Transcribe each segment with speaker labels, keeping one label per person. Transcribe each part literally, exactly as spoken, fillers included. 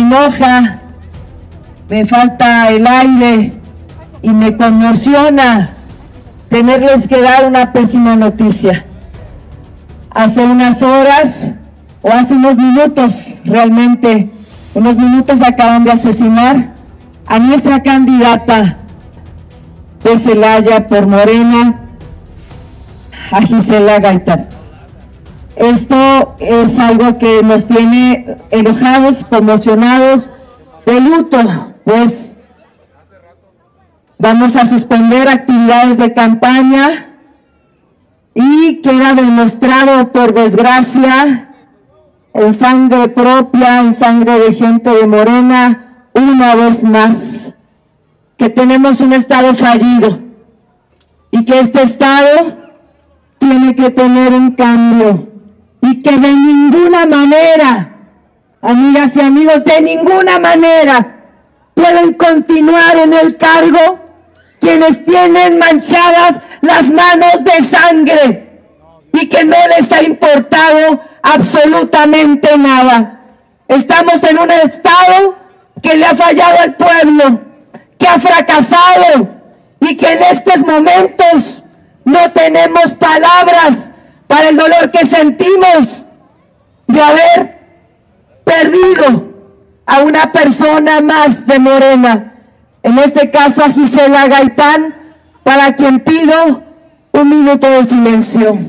Speaker 1: enoja, me falta el aire y me conmociona tenerles que dar una pésima noticia. Hace unas horas, o hace unos minutos, realmente, unos minutos acaban de asesinar a nuestra candidata de Celaya por Morena, a Gisela Gaitán. Esto es algo que nos tiene enojados, conmocionados, de luto, pues vamos a suspender actividades de campaña y queda demostrado, por desgracia, en sangre propia, en sangre de gente de Morena, una vez más, que tenemos un Estado fallido y que este Estado tiene que tener un cambio y que de ninguna manera, amigas y amigos, de ninguna manera pueden continuar en el cargo quienes tienen manchadas las manos de sangre y que no les ha importado absolutamente nada. Estamos en un Estado que le ha fallado al pueblo, que ha fracasado y que en estos momentos no tenemos palabras para el dolor que sentimos de haber perdido a una persona más de Morena, en este caso a Gisela Gaitán, para quien pido un minuto de silencio.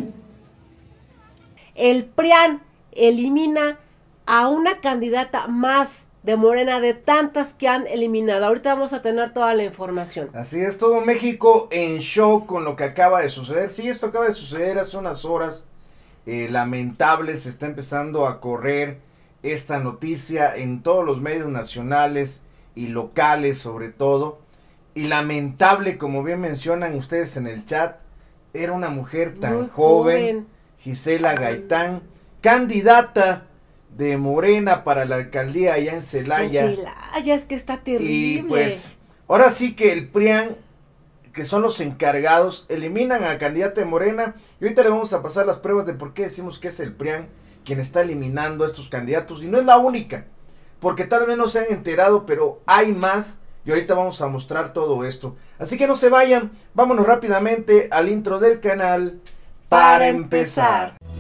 Speaker 2: El P R I A N elimina a una candidata más de Morena, de tantas que han eliminado. Ahorita vamos a tener toda la información.
Speaker 3: Así es, todo México en shock con lo que acaba de suceder. Sí, esto acaba de suceder hace unas horas. Eh, lamentable, se está empezando a correr esta noticia en todos los medios nacionales y locales sobre todo. Y lamentable, como bien mencionan ustedes en el chat, era una mujer tan Muy joven, joven, Gisela Gaitán, candidata de Morena para la alcaldía allá en Celaya.
Speaker 2: En Celaya, es que está terrible.
Speaker 3: Y pues, ahora sí que el P R I A N, que son los encargados, eliminan a la candidata de Morena. Y ahorita le vamos a pasar las pruebas de por qué decimos que es el P R I A N quien está eliminando a estos candidatos. Y no es la única, porque tal vez no se han enterado, pero hay más. Y ahorita vamos a mostrar todo esto. Así que no se vayan, vámonos rápidamente al intro del canal para, para empezar. empezar.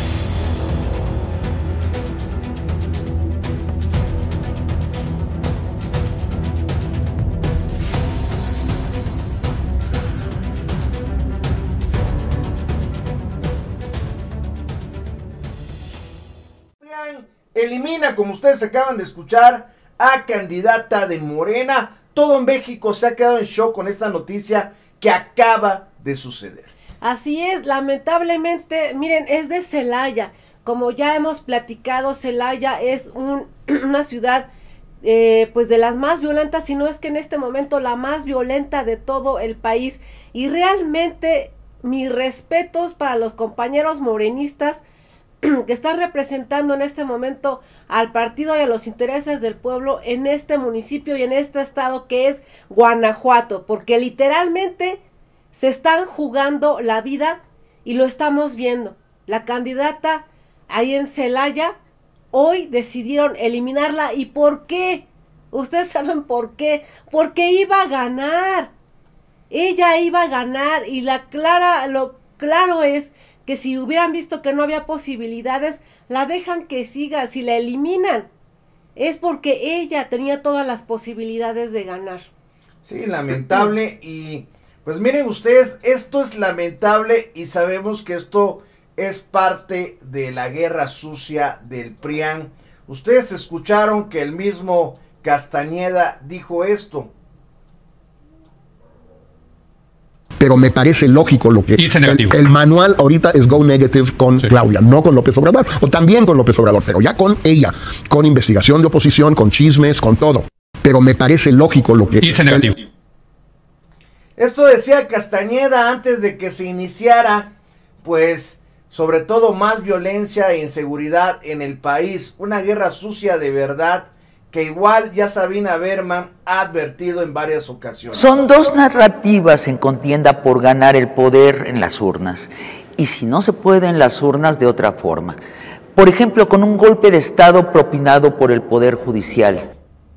Speaker 3: Elimina, como ustedes acaban de escuchar, a candidata de Morena. Todo en México se ha quedado en shock con esta noticia que acaba de suceder.
Speaker 2: Así es, lamentablemente, miren, es de Celaya. Como ya hemos platicado, Celaya es un, una ciudad eh, pues de las más violentas, si no es que en este momento la más violenta de todo el país. Y realmente mis respetos para los compañeros morenistas que están representando en este momento al partido y a los intereses del pueblo en este municipio y en este estado que es Guanajuato, porque literalmente se están jugando la vida y lo estamos viendo. La candidata ahí en Celaya, hoy decidieron eliminarla. ¿Y por qué? Ustedes saben por qué. Porque iba a ganar. Ella iba a ganar y la clara, lo claro es que si hubieran visto que no había posibilidades, la dejan que siga. Si la eliminan, es porque ella tenía todas las posibilidades de ganar.
Speaker 3: Sí, lamentable. Y pues miren ustedes, esto es lamentable y sabemos que esto es parte de la guerra sucia del P R I A N. Ustedes escucharon que el mismo Castañeda dijo esto.
Speaker 4: Pero me parece lógico lo que el, el manual ahorita es go negative con sí. Claudia, no con López Obrador, o también con López Obrador, pero ya con ella, con investigación de oposición, con chismes, con todo. Pero me parece lógico lo que
Speaker 3: el, esto decía Castañeda antes de que se iniciara, pues, sobre todo más violencia e inseguridad en el país, una guerra sucia de verdad, que igual ya Sabina Berman ha advertido en varias ocasiones.
Speaker 5: Son dos narrativas en contienda por ganar el poder en las urnas, y si no se puede en las urnas, de otra forma. Por ejemplo, con un golpe de Estado propinado por el Poder Judicial.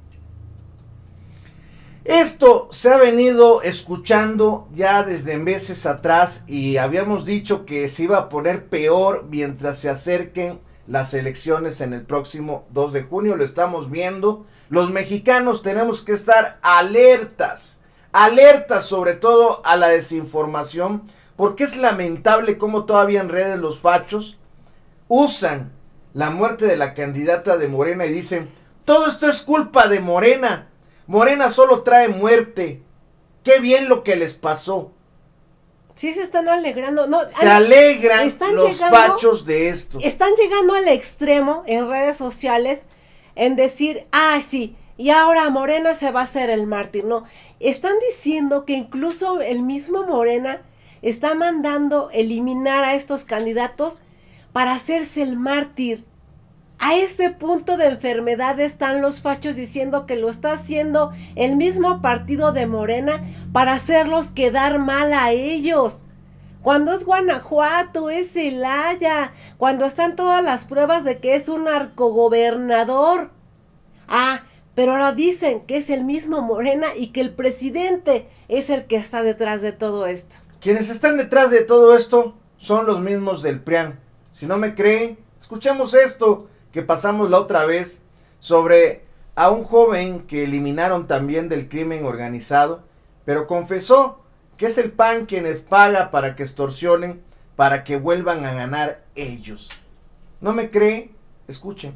Speaker 3: Esto se ha venido escuchando ya desde meses atrás y habíamos dicho que se iba a poner peor mientras se acerquen las elecciones en el próximo dos de junio. Lo estamos viendo. Los mexicanos tenemos que estar alertas, alertas sobre todo a la desinformación, porque es lamentable cómo todavía en redes los fachos usan la muerte de la candidata de Morena y dicen, todo esto es culpa de Morena. Morena solo trae muerte. Qué bien lo que les pasó.
Speaker 2: Sí, se están alegrando. No,
Speaker 3: se al, alegran
Speaker 2: están
Speaker 3: los
Speaker 2: llegando,
Speaker 3: fachos de esto.
Speaker 2: Están llegando al extremo en redes sociales en decir, ah, sí, y ahora Morena se va a hacer el mártir. No, están diciendo que incluso el mismo Morena está mandando eliminar a estos candidatos para hacerse el mártir. A ese punto de enfermedad están los fachos diciendo que lo está haciendo el mismo partido de Morena para hacerlos quedar mal a ellos. Cuando es Guanajuato, es Celaya, cuando están todas las pruebas de que es un narcogobernador. Ah, pero ahora dicen que es el mismo Morena y que el presidente es el que está detrás de todo esto.
Speaker 3: Quienes están detrás de todo esto son los mismos del P R I A N. Si no me creen, escuchemos esto que pasamos la otra vez sobre a un joven que eliminaron también del crimen organizado, pero confesó que es el P A N quienes paga para que extorsionen, para que vuelvan a ganar ellos. ¿No me creen? Escuchen.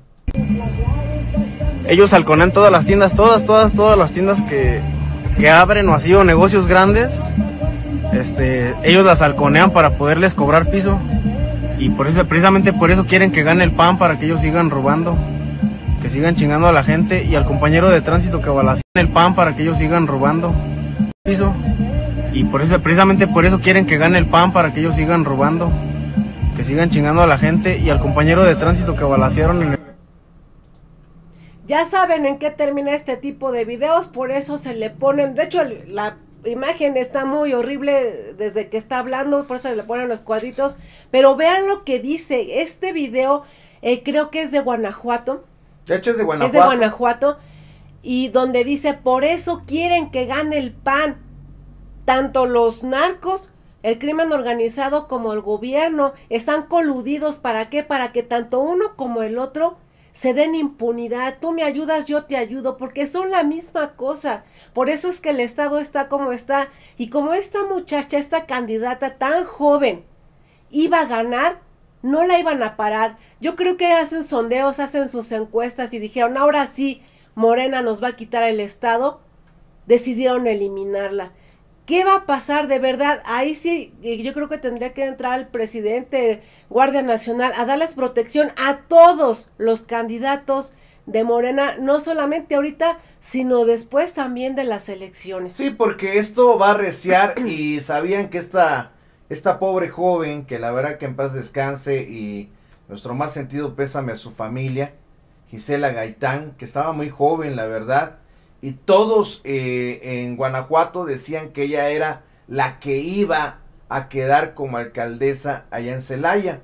Speaker 6: Ellos halconean todas las tiendas, todas, todas, todas las tiendas que, que abren o así, o negocios grandes, este, ellos las halconean para poderles cobrar piso. Y por eso, precisamente por eso quieren que gane el P A N, para que ellos sigan robando, que sigan chingando a la gente, y al compañero de tránsito que balacea el P A N para que ellos sigan robando piso. Y por eso, precisamente por eso quieren que gane el P A N, para que ellos sigan robando, que sigan chingando a la gente, y al compañero de tránsito que balacearon en el...
Speaker 2: Ya saben en qué termina este tipo de videos, por eso se le ponen, de hecho la imagen está muy horrible desde que está hablando, por eso le ponen los cuadritos, pero vean lo que dice este video. eh, creo que es de Guanajuato,
Speaker 3: de hecho es de Guanajuato,
Speaker 2: es de Guanajuato, y donde dice, por eso quieren que gane el P A N, tanto los narcos, el crimen organizado como el gobierno, están coludidos. ¿Para qué? Para que tanto uno como el otro se den impunidad. Tú me ayudas, yo te ayudo, porque son la misma cosa. Por eso es que el Estado está como está. Y como esta muchacha, esta candidata tan joven, iba a ganar, no la iban a parar. Yo creo que hacen sondeos, hacen sus encuestas y dijeron, ahora sí, Morena nos va a quitar el Estado. Decidieron eliminarla. ¿Qué va a pasar de verdad? Ahí sí, yo creo que tendría que entrar el presidente, Guardia Nacional, a darles protección a todos los candidatos de Morena, no solamente ahorita, sino después también de las elecciones.
Speaker 3: Sí, porque esto va a arreciar y sabían que esta, esta pobre joven, que la verdad que en paz descanse y nuestro más sentido pésame a su familia, Gisela Gaitán, que estaba muy joven, la verdad, y todos eh, en Guanajuato decían que ella era la que iba a quedar como alcaldesa allá en Celaya.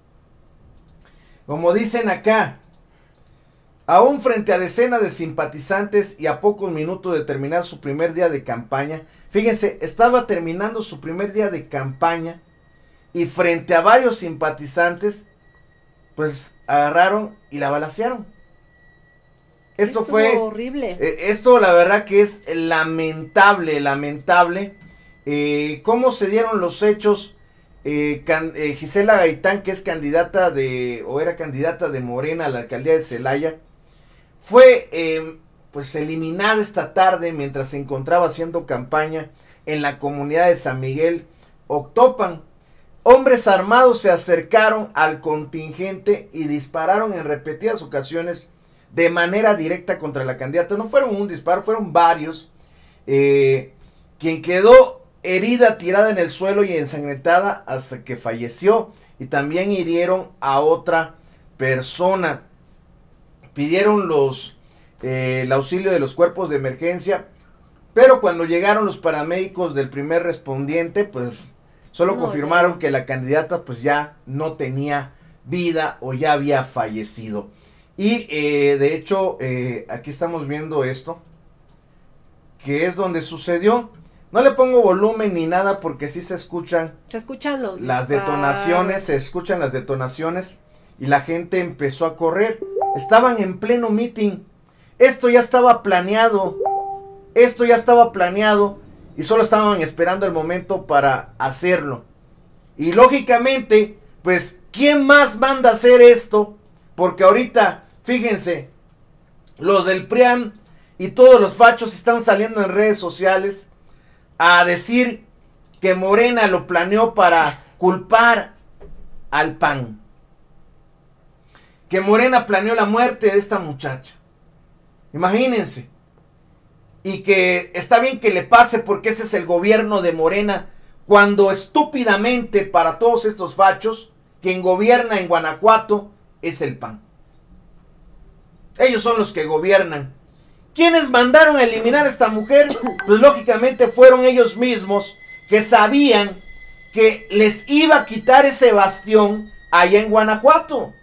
Speaker 3: Como dicen acá, aún frente a decenas de simpatizantes y a pocos minutos de terminar su primer día de campaña, fíjense, estaba terminando su primer día de campaña y frente a varios simpatizantes, pues agarraron y la balacearon. Esto
Speaker 2: Estuvo
Speaker 3: fue
Speaker 2: horrible.
Speaker 3: Eh, esto la verdad que es lamentable, lamentable. Eh, cómo se dieron los hechos. Eh, can, eh, Gisela Gaitán, que es candidata de, o era candidata de Morena a la alcaldía de Celaya, fue eh, pues eliminada esta tarde mientras se encontraba haciendo campaña en la comunidad de San Miguel Octopan. Hombres armados se acercaron al contingente y dispararon en repetidas ocasiones de manera directa contra la candidata. No fueron un disparo, fueron varios. Eh, quien quedó herida, tirada en el suelo y ensangrentada hasta que falleció. Y también hirieron a otra persona. Pidieron los eh, el auxilio de los cuerpos de emergencia, pero cuando llegaron los paramédicos del primer respondiente, pues solo no, confirmaron no. que la candidata pues ya no tenía vida o ya había fallecido. Y eh, de hecho, eh, aquí estamos viendo esto, que es donde sucedió. No le pongo volumen ni nada porque sí se escuchan.
Speaker 2: Se escuchan los
Speaker 3: las detonaciones, se escuchan las detonaciones y la gente empezó a correr. Estaban en pleno meeting. Esto ya estaba planeado. Esto ya estaba planeado y solo estaban esperando el momento para hacerlo. Y lógicamente, pues, ¿quién más manda a hacer esto? Porque ahorita, fíjense, los del P R I A N y todos los fachos están saliendo en redes sociales a decir que Morena lo planeó para culpar al P A N. Que Morena planeó la muerte de esta muchacha. Imagínense. Y que está bien que le pase porque ese es el gobierno de Morena, cuando estúpidamente para todos estos fachos, quien gobierna en Guanajuato es el P A N. Ellos son los que gobiernan. ¿Quiénes mandaron a eliminar a esta mujer? Pues lógicamente fueron ellos mismos, que sabían que les iba a quitar ese bastión allá en Guanajuato.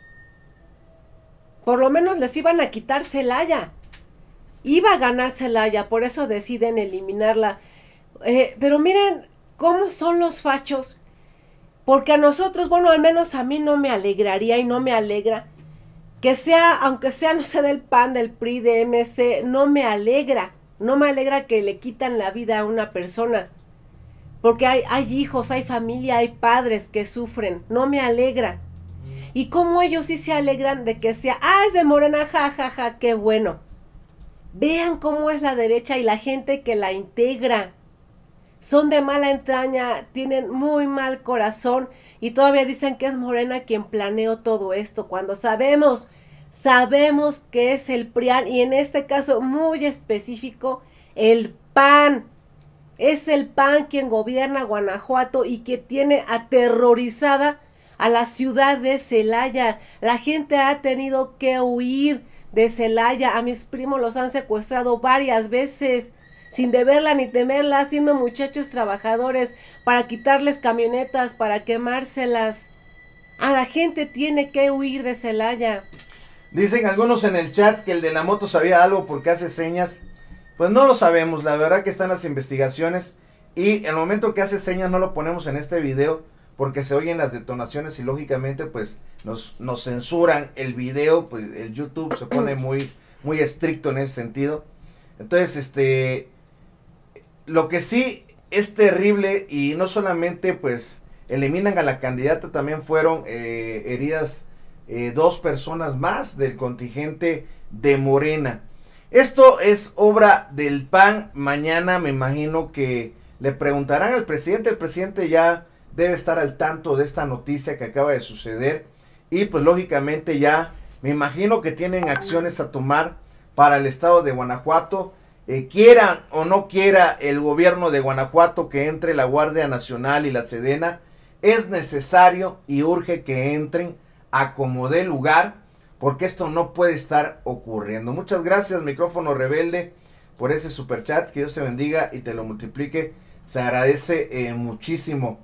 Speaker 2: Por lo menos les iban a quitar Celaya. Iba a ganar Celaya, por eso deciden eliminarla. Eh, pero miren cómo son los fachos. Porque a nosotros, bueno, al menos a mí no me alegraría y no me alegra que sea, aunque sea, no sé, del P A N, del P R I, de M C, no me alegra. No me alegra que le quitan la vida a una persona. Porque hay, hay hijos, hay familia, hay padres que sufren. No me alegra. Y como ellos sí se alegran de que sea, ah, es de Morena, ja, ja, ja, qué bueno. Vean cómo es la derecha y la gente que la integra. Son de mala entraña, tienen muy mal corazón y todavía dicen que es Morena quien planeó todo esto, cuando sabemos, sabemos que es el P R I A N y en este caso muy específico, el P A N. Es el P A N quien gobierna Guanajuato y que tiene aterrorizada a la ciudad de Celaya. La gente ha tenido que huir de Celaya. A mis primos los han secuestrado varias veces, sin deberla ni temerla, siendo muchachos trabajadores, para quitarles camionetas, para quemárselas. A la gente tiene que huir de Celaya.
Speaker 3: Dicen algunos en el chat que el de la moto sabía algo porque hace señas. Pues no lo sabemos, la verdad que están las investigaciones y el momento que hace señas no lo ponemos en este video porque se oyen las detonaciones y lógicamente pues nos, nos censuran el video, pues el YouTube se pone muy, muy estricto en ese sentido. Entonces, este, lo que sí es terrible y no solamente pues eliminan a la candidata, también fueron eh, heridas eh, dos personas más del contingente de Morena. Esto es obra del P A N. Mañana me imagino que le preguntarán al presidente. El presidente ya debe estar al tanto de esta noticia que acaba de suceder. Y pues lógicamente ya me imagino que tienen acciones a tomar para el estado de Guanajuato. Eh, quiera o no quiera el gobierno de Guanajuato que entre la Guardia Nacional y la Sedena, es necesario y urge que entren a como dé lugar, porque esto no puede estar ocurriendo. Muchas gracias, Micrófono Rebelde, por ese superchat. Que Dios te bendiga y te lo multiplique. Se agradece eh, muchísimo.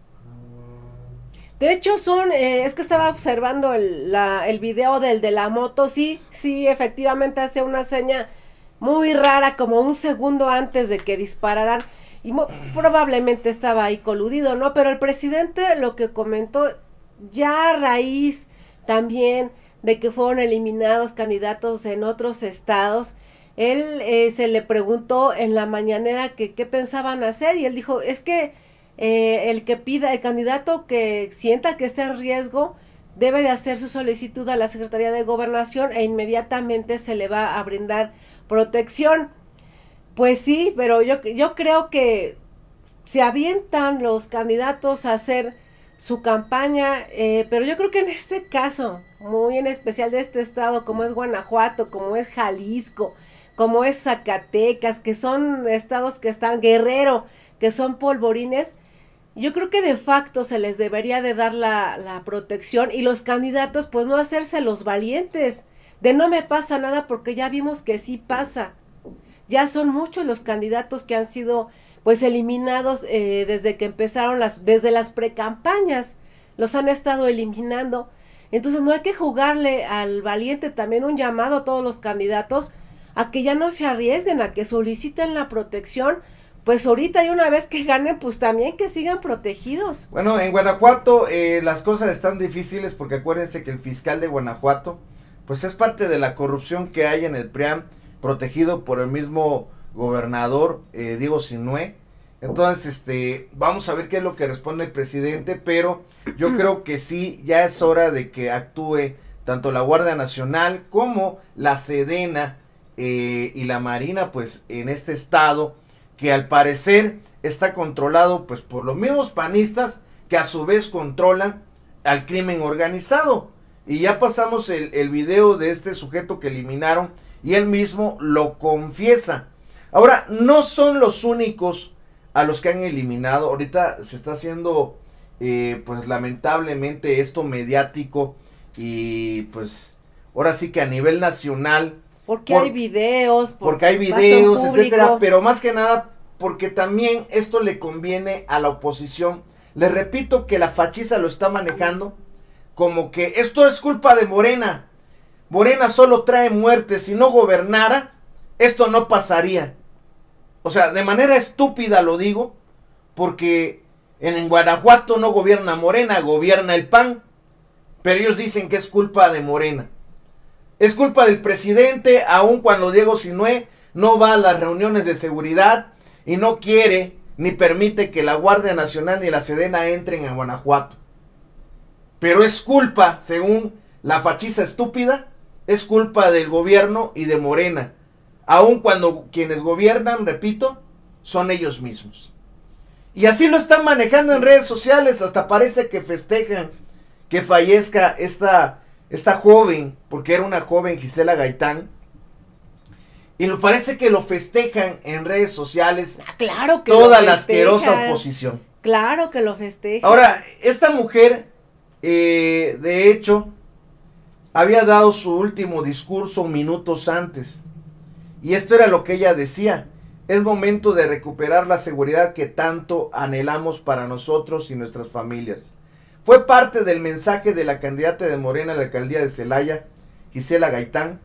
Speaker 2: De hecho, son, eh, es que estaba observando el, la, el video del de la moto. Sí, sí, efectivamente hace una seña muy rara, como un segundo antes de que dispararan. Y probablemente estaba ahí coludido, ¿no? Pero el presidente lo que comentó, ya a raíz también de que fueron eliminados candidatos en otros estados, él eh, se le preguntó en la mañanera que qué pensaban hacer y él dijo, es que eh, el que pida, el candidato que sienta que está en riesgo, debe de hacer su solicitud a la Secretaría de Gobernación e inmediatamente se le va a brindar protección. Pues sí, pero yo, yo creo que se avientan los candidatos a hacer su campaña, eh, pero yo creo que en este caso, muy en especial de este estado, como es Guanajuato, como es Jalisco, como es Zacatecas, que son estados que están, Guerrero, que son polvorines, yo creo que de facto se les debería de dar la, la protección y los candidatos pues no hacerse los valientes, de no me pasa nada porque ya vimos que sí pasa. Ya son muchos los candidatos que han sido pues eliminados eh, desde que empezaron las, desde las precampañas, los han estado eliminando. Entonces no hay que jugarle al valiente, también un llamado a todos los candidatos a que ya no se arriesguen, a que soliciten la protección, pues ahorita y una vez que ganen, pues también que sigan protegidos.
Speaker 3: Bueno, en Guanajuato eh, las cosas están difíciles porque acuérdense que el fiscal de Guanajuato, pues es parte de la corrupción que hay en el P R I A M, protegido por el mismo gobernador eh, Diego Sinue. Entonces, este, vamos a ver qué es lo que responde el presidente, pero yo creo que sí, ya es hora de que actúe tanto la Guardia Nacional como la Sedena eh, y la Marina, pues en este estado, que al parecer está controlado pues por los mismos panistas que a su vez controlan al crimen organizado. Y ya pasamos el, el video de este sujeto que eliminaron y él mismo lo confiesa. Ahora, no son los únicos a los que han eliminado. Ahorita se está haciendo eh, pues lamentablemente esto mediático y pues ahora sí que a nivel nacional.
Speaker 2: Porque
Speaker 3: por,
Speaker 2: hay videos. Por,
Speaker 3: porque hay videos, etcétera, pero más que nada porque también esto le conviene a la oposición. Les repito que la fachiza lo está manejando como que esto es culpa de Morena. Morena solo trae muertes. Si no gobernara, esto no pasaría. O sea, de manera estúpida lo digo, porque en, en Guanajuato no gobierna Morena, gobierna el P A N. Pero ellos dicen que es culpa de Morena. Es culpa del presidente, aun cuando Diego Sinue no va a las reuniones de seguridad y no quiere ni permite que la Guardia Nacional ni la Sedena entren a Guanajuato. Pero es culpa, según la fachiza estúpida, es culpa del gobierno y de Morena. Aun cuando quienes gobiernan, repito, son ellos mismos. Y así lo están manejando en redes sociales, hasta parece que festejan que fallezca esta, esta joven, porque era una joven, Gisela Gaitán, y lo parece que lo festejan en redes sociales.
Speaker 2: Ah, claro que
Speaker 3: toda
Speaker 2: lo
Speaker 3: la
Speaker 2: festejan.
Speaker 3: asquerosa oposición.
Speaker 2: Claro que lo festejan.
Speaker 3: Ahora, esta mujer, eh, de hecho, había dado su último discurso minutos antes. Y esto era lo que ella decía: es momento de recuperar la seguridad que tanto anhelamos para nosotros y nuestras familias. Fue parte del mensaje de la candidata de Morena a la alcaldía de Celaya, Gisela Gaitán,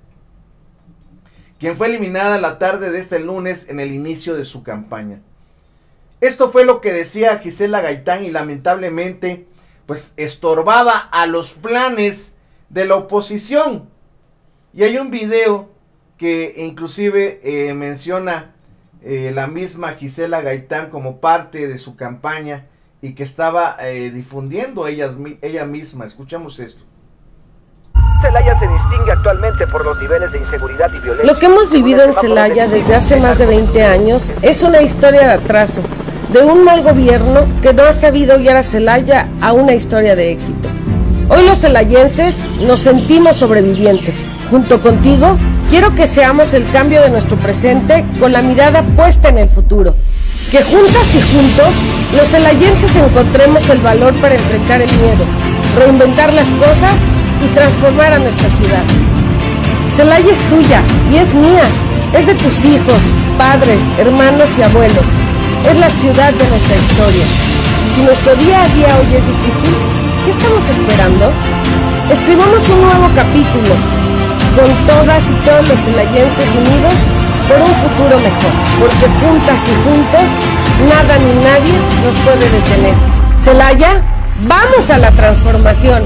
Speaker 3: quien fue eliminada la tarde de este lunes en el inicio de su campaña. Esto fue lo que decía Gisela Gaitán y lamentablemente pues estorbaba a los planes de la oposición. Y hay un video que inclusive eh, menciona eh, la misma Gisela Gaitán como parte de su campaña y que estaba eh, difundiendo ella, ella misma. Escuchamos esto.
Speaker 7: Celaya se distingue actualmente por los niveles de inseguridad y violencia.
Speaker 8: Lo que hemos vivido en Celaya desde hace más de veinte años es una historia de atraso, de un mal gobierno que no ha sabido guiar a Celaya a una historia de éxito. Hoy los celayenses nos sentimos sobrevivientes. Junto contigo, quiero que seamos el cambio de nuestro presente con la mirada puesta en el futuro. Que juntas y juntos, los celayenses encontremos el valor para enfrentar el miedo, reinventar las cosas y transformar a nuestra ciudad. Celaya es tuya y es mía, es de tus hijos, padres, hermanos y abuelos. Es la ciudad de nuestra historia. Si nuestro día a día hoy es difícil, ¿qué estamos esperando? Escribamos un nuevo capítulo, con todas y todos los celayenses unidos por un futuro mejor, porque juntas y juntos, nada ni nadie nos puede detener. Celaya, ¡vamos a la transformación!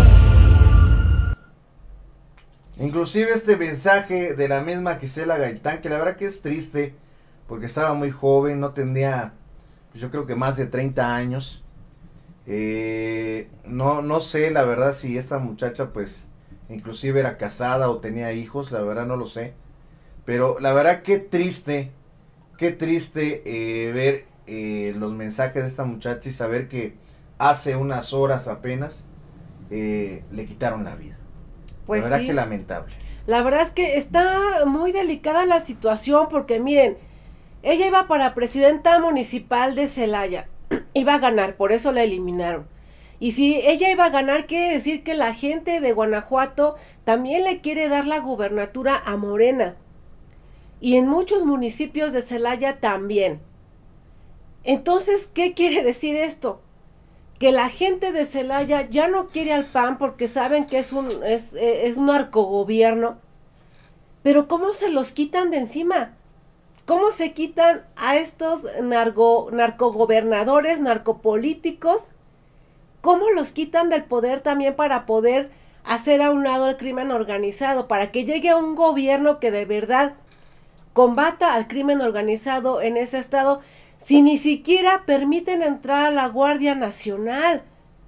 Speaker 3: Inclusive este mensaje de la misma Gisela Gaitán, que la verdad que es triste, porque estaba muy joven, no tenía, yo creo que más de treinta años. Eh, no, no sé la verdad si esta muchacha pues inclusive era casada o tenía hijos, la verdad no lo sé. Pero la verdad qué triste, qué triste eh, ver eh, los mensajes de esta muchacha y saber que hace unas horas apenas eh, le quitaron la vida.
Speaker 2: Pues
Speaker 3: la verdad
Speaker 2: sí.
Speaker 3: que lamentable.
Speaker 2: La verdad es que está muy delicada la situación porque miren, ella iba para presidenta municipal de Celaya, iba a ganar, por eso la eliminaron. Y si ella iba a ganar, quiere decir que la gente de Guanajuato también le quiere dar la gubernatura a Morena. Y en muchos municipios de Celaya también. Entonces, ¿qué quiere decir esto? que la gente de Celaya ya no quiere al P A N porque saben que es un, es, es un narcogobierno, pero ¿cómo se los quitan de encima? ¿Cómo se quitan a estos narco, narcogobernadores, narcopolíticos? ¿Cómo los quitan del poder también para poder hacer a un lado el crimen organizado? Para que llegue a un gobierno que de verdad combata al crimen organizado en ese estado, si ni siquiera permiten entrar a la Guardia Nacional.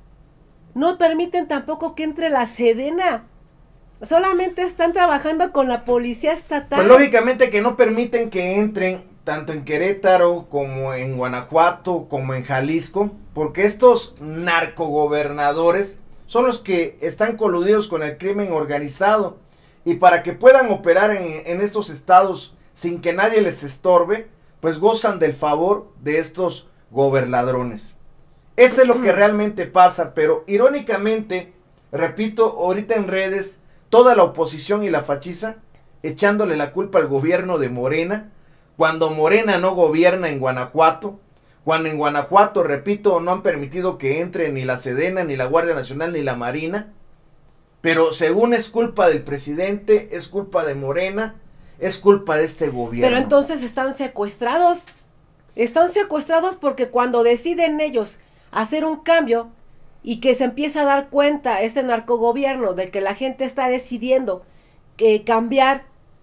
Speaker 2: No permiten tampoco que entre la Sedena. Solamente están trabajando con la policía estatal.
Speaker 3: Pues lógicamente que no permiten que entren tanto en Querétaro como en Guanajuato como en Jalisco, porque estos narcogobernadores son los que están coludidos con el crimen organizado, y para que puedan operar en, en estos estados sin que nadie les estorbe, pues gozan del favor de estos gobernadrones. Eso es lo que realmente pasa, pero irónicamente, repito, ahorita en redes, toda la oposición y la fachiza echándole la culpa al gobierno de Morena, cuando Morena no gobierna en Guanajuato, cuando en Guanajuato, repito, no han permitido que entre ni la Sedena, ni la Guardia Nacional, ni la Marina, pero según es culpa del presidente, es culpa de Morena, es culpa de este gobierno.
Speaker 2: Pero entonces están secuestrados, están secuestrados porque cuando deciden ellos hacer un cambio y que se empieza a dar cuenta este narcogobierno de que la gente está decidiendo que cambiar,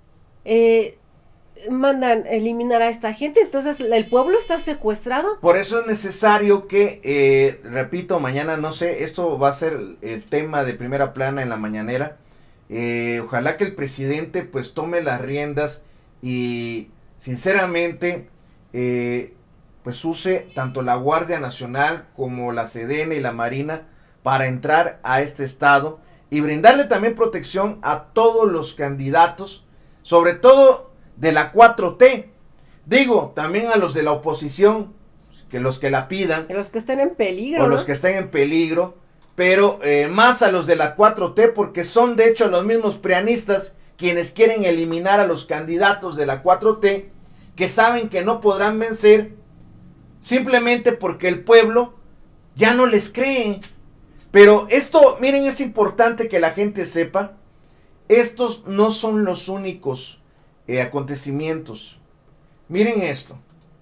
Speaker 2: eh, mandan eliminar a esta gente, entonces el pueblo está secuestrado.
Speaker 3: Por eso es necesario que, eh, repito, mañana, no sé, esto va a ser el tema de primera plana en la mañanera. Eh, ojalá que el presidente pues tome las riendas y sinceramente eh, pues use tanto la Guardia Nacional como la Sedena y la Marina para entrar a este estado y brindarle también protección a todos los candidatos, sobre todo de la cuatro T, digo, también a los de la oposición, que los que la pidan,
Speaker 2: los que estén en peligro,
Speaker 3: o
Speaker 2: ¿no?
Speaker 3: los que estén en peligro, pero eh, más a los de la cuatro T, porque son de hecho los mismos prianistas quienes quieren eliminar a los candidatos de la cuatro T, que saben que no podrán vencer, simplemente porque el pueblo ya no les cree. Pero esto, miren, es importante que la gente sepa, estos no son los únicos eh, acontecimientos. Miren esto.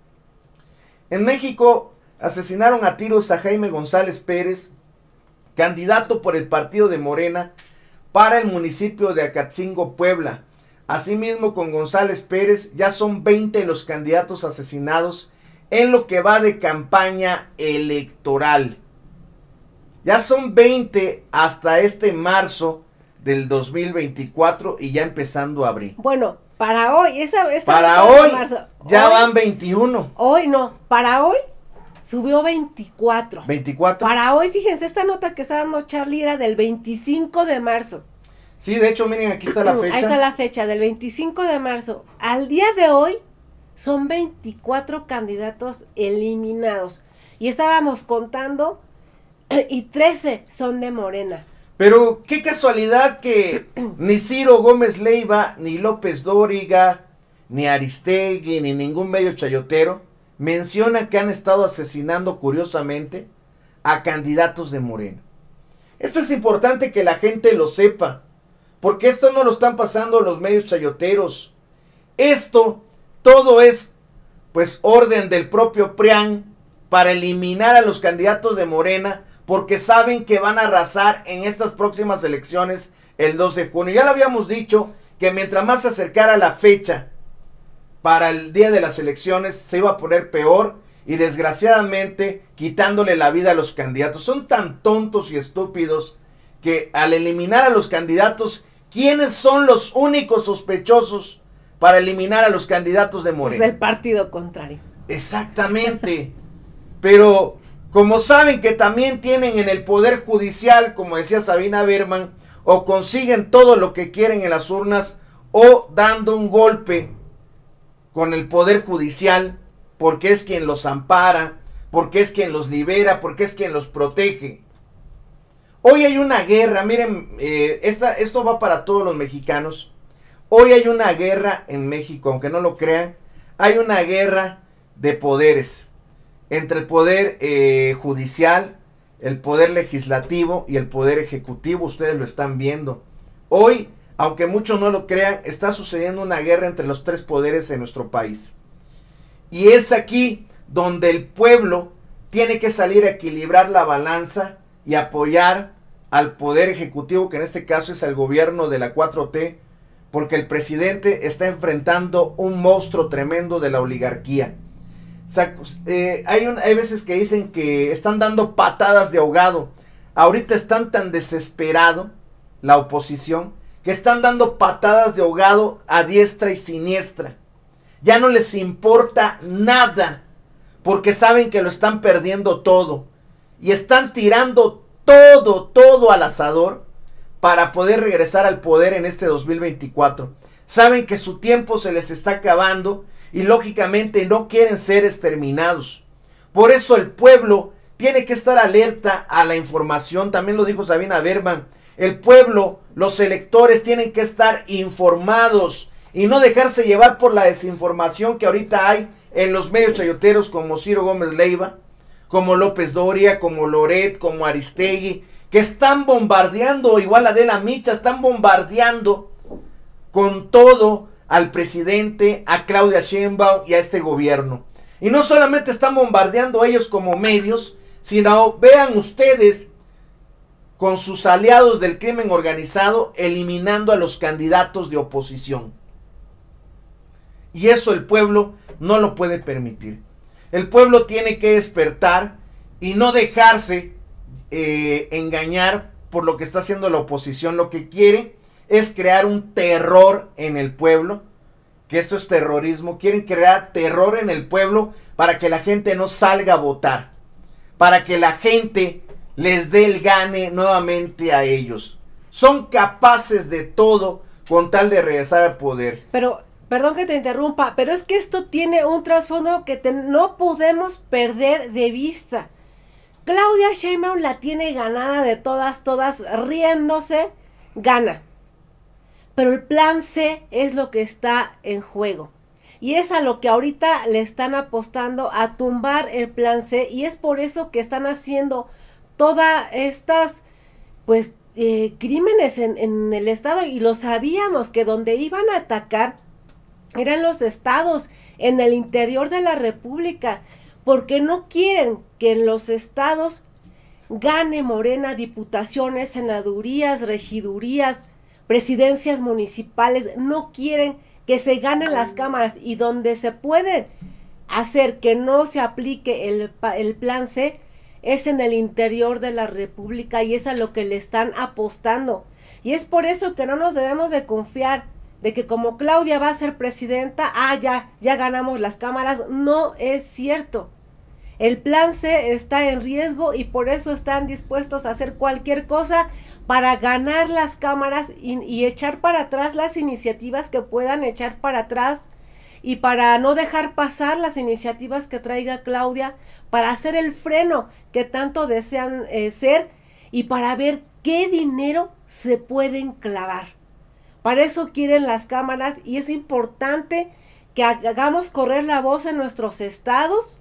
Speaker 3: En México asesinaron a tiros a Jaime González Pérez, candidato por el partido de Morena para el municipio de Acatzingo, Puebla. Asimismo, con González Pérez ya son veinte los candidatos asesinados en lo que va de campaña electoral. Ya son veinte hasta este marzo del dos mil veinticuatro y ya empezando abril.
Speaker 2: Bueno, para hoy, esa, esta
Speaker 3: para hoy
Speaker 2: marzo,
Speaker 3: ya
Speaker 2: hoy,
Speaker 3: van veintiuno.
Speaker 2: Hoy no, para hoy subió veinticuatro.
Speaker 3: veinticuatro.
Speaker 2: Para hoy, fíjense, esta nota que está dando Charlie era del veinticinco de marzo.
Speaker 3: Sí, de hecho, miren, aquí está la fecha.
Speaker 2: Ahí está la fecha, del veinticinco de marzo. Al día de hoy son veinticuatro candidatos eliminados. Y estábamos contando y trece son de Morena.
Speaker 3: Pero qué casualidad que ni Ciro Gómez Leiva, ni López Dóriga, ni Aristegui, ni ningún medio chayotero menciona que han estado asesinando curiosamente a candidatos de Morena. Esto es importante que la gente lo sepa, porque esto no lo están pasando los medios chayoteros. Esto, todo es, pues, orden del propio PRIAN para eliminar a los candidatos de Morena, porque saben que van a arrasar en estas próximas elecciones el dos de junio. Ya lo habíamos dicho, que mientras más se acercara la fecha para el día de las elecciones, se iba a poner peor, y desgraciadamente quitándole la vida a los candidatos. Son tan tontos y estúpidos que al eliminar a los candidatos, ¿quiénes son los únicos sospechosos para eliminar a los candidatos de Morena?
Speaker 2: Es el partido contrario.
Speaker 3: Exactamente. Pero como saben que también tienen en el Poder Judicial, como decía Sabina Berman, o consiguen todo lo que quieren en las urnas, o dando un golpe con el Poder Judicial, porque es quien los ampara, porque es quien los libera, porque es quien los protege. Hoy hay una guerra, miren, eh, esta, esto va para todos los mexicanos. Hoy hay una guerra en México, aunque no lo crean, hay una guerra de poderes entre el poder eh, judicial, el poder legislativo y el poder ejecutivo, ustedes lo están viendo. Hoy, aunque muchos no lo crean, está sucediendo una guerra entre los tres poderes en nuestro país. Y es aquí donde el pueblo tiene que salir a equilibrar la balanza y apoyar al poder ejecutivo, que en este caso es el gobierno de la cuatro T, porque el presidente está enfrentando un monstruo tremendo de la oligarquía. O sea, eh, hay, un, hay veces que dicen que están dando patadas de ahogado. Ahorita están tan desesperados la oposición que están dando patadas de ahogado a diestra y siniestra. Ya no les importa nada, porque saben que lo están perdiendo todo. Y están tirando todo, todo al asador para poder regresar al poder en este dos mil veinticuatro. Saben que su tiempo se les está acabando y lógicamente no quieren ser exterminados. Por eso el pueblo tiene que estar alerta a la información. También lo dijo Sabina Berman. El pueblo, los electores tienen que estar informados y no dejarse llevar por la desinformación que ahorita hay en los medios chayoteros como Ciro Gómez Leiva, como López Doria, como Loret, como Aristegui, que están bombardeando, igual Adela Micha, están bombardeando con todo al presidente, a Claudia Sheinbaum y a este gobierno. Y no solamente están bombardeando ellos como medios, sino vean ustedes con sus aliados del crimen organizado eliminando a los candidatos de oposición. Y eso el pueblo no lo puede permitir. El pueblo tiene que despertar y no dejarse eh, engañar por lo que está haciendo la oposición. Lo que quiere es crear un terror en el pueblo, que esto es terrorismo. Quieren crear terror en el pueblo para que la gente no salga a votar, para que la gente les dé el gane nuevamente a ellos. Son capaces de todo con tal de regresar al poder.
Speaker 2: Pero, perdón que te interrumpa, pero es que esto tiene un trasfondo que te, no podemos perder de vista. Claudia Sheinbaum la tiene ganada de todas, todas, riéndose, gana. Pero el plan C es lo que está en juego. Y es a lo que ahorita le están apostando, a tumbar el plan C. Y es por eso que están haciendo todas estas, pues, eh, crímenes en, en el estado. Y lo sabíamos, que donde iban a atacar eran los estados, en el interior de la república. Porque no quieren que en los estados gane Morena diputaciones, senadurías, regidurías, presidencias municipales. No quieren que se ganen las cámaras, y donde se puede hacer que no se aplique el, el plan C es en el interior de la república, y es a lo que le están apostando. Y es por eso que no nos debemos de confiar de que como Claudia va a ser presidenta, ah, ya, ya ganamos las cámaras. No es cierto. El plan C está en riesgo y por eso están dispuestos a hacer cualquier cosa para ganar las cámaras y, y echar para atrás las iniciativas que puedan echar para atrás, y para no dejar pasar las iniciativas que traiga Claudia, para hacer el freno que tanto desean eh, ser, y para ver qué dinero se pueden clavar. Para eso quieren las cámaras, y es importante que hagamos correr la voz en nuestros estados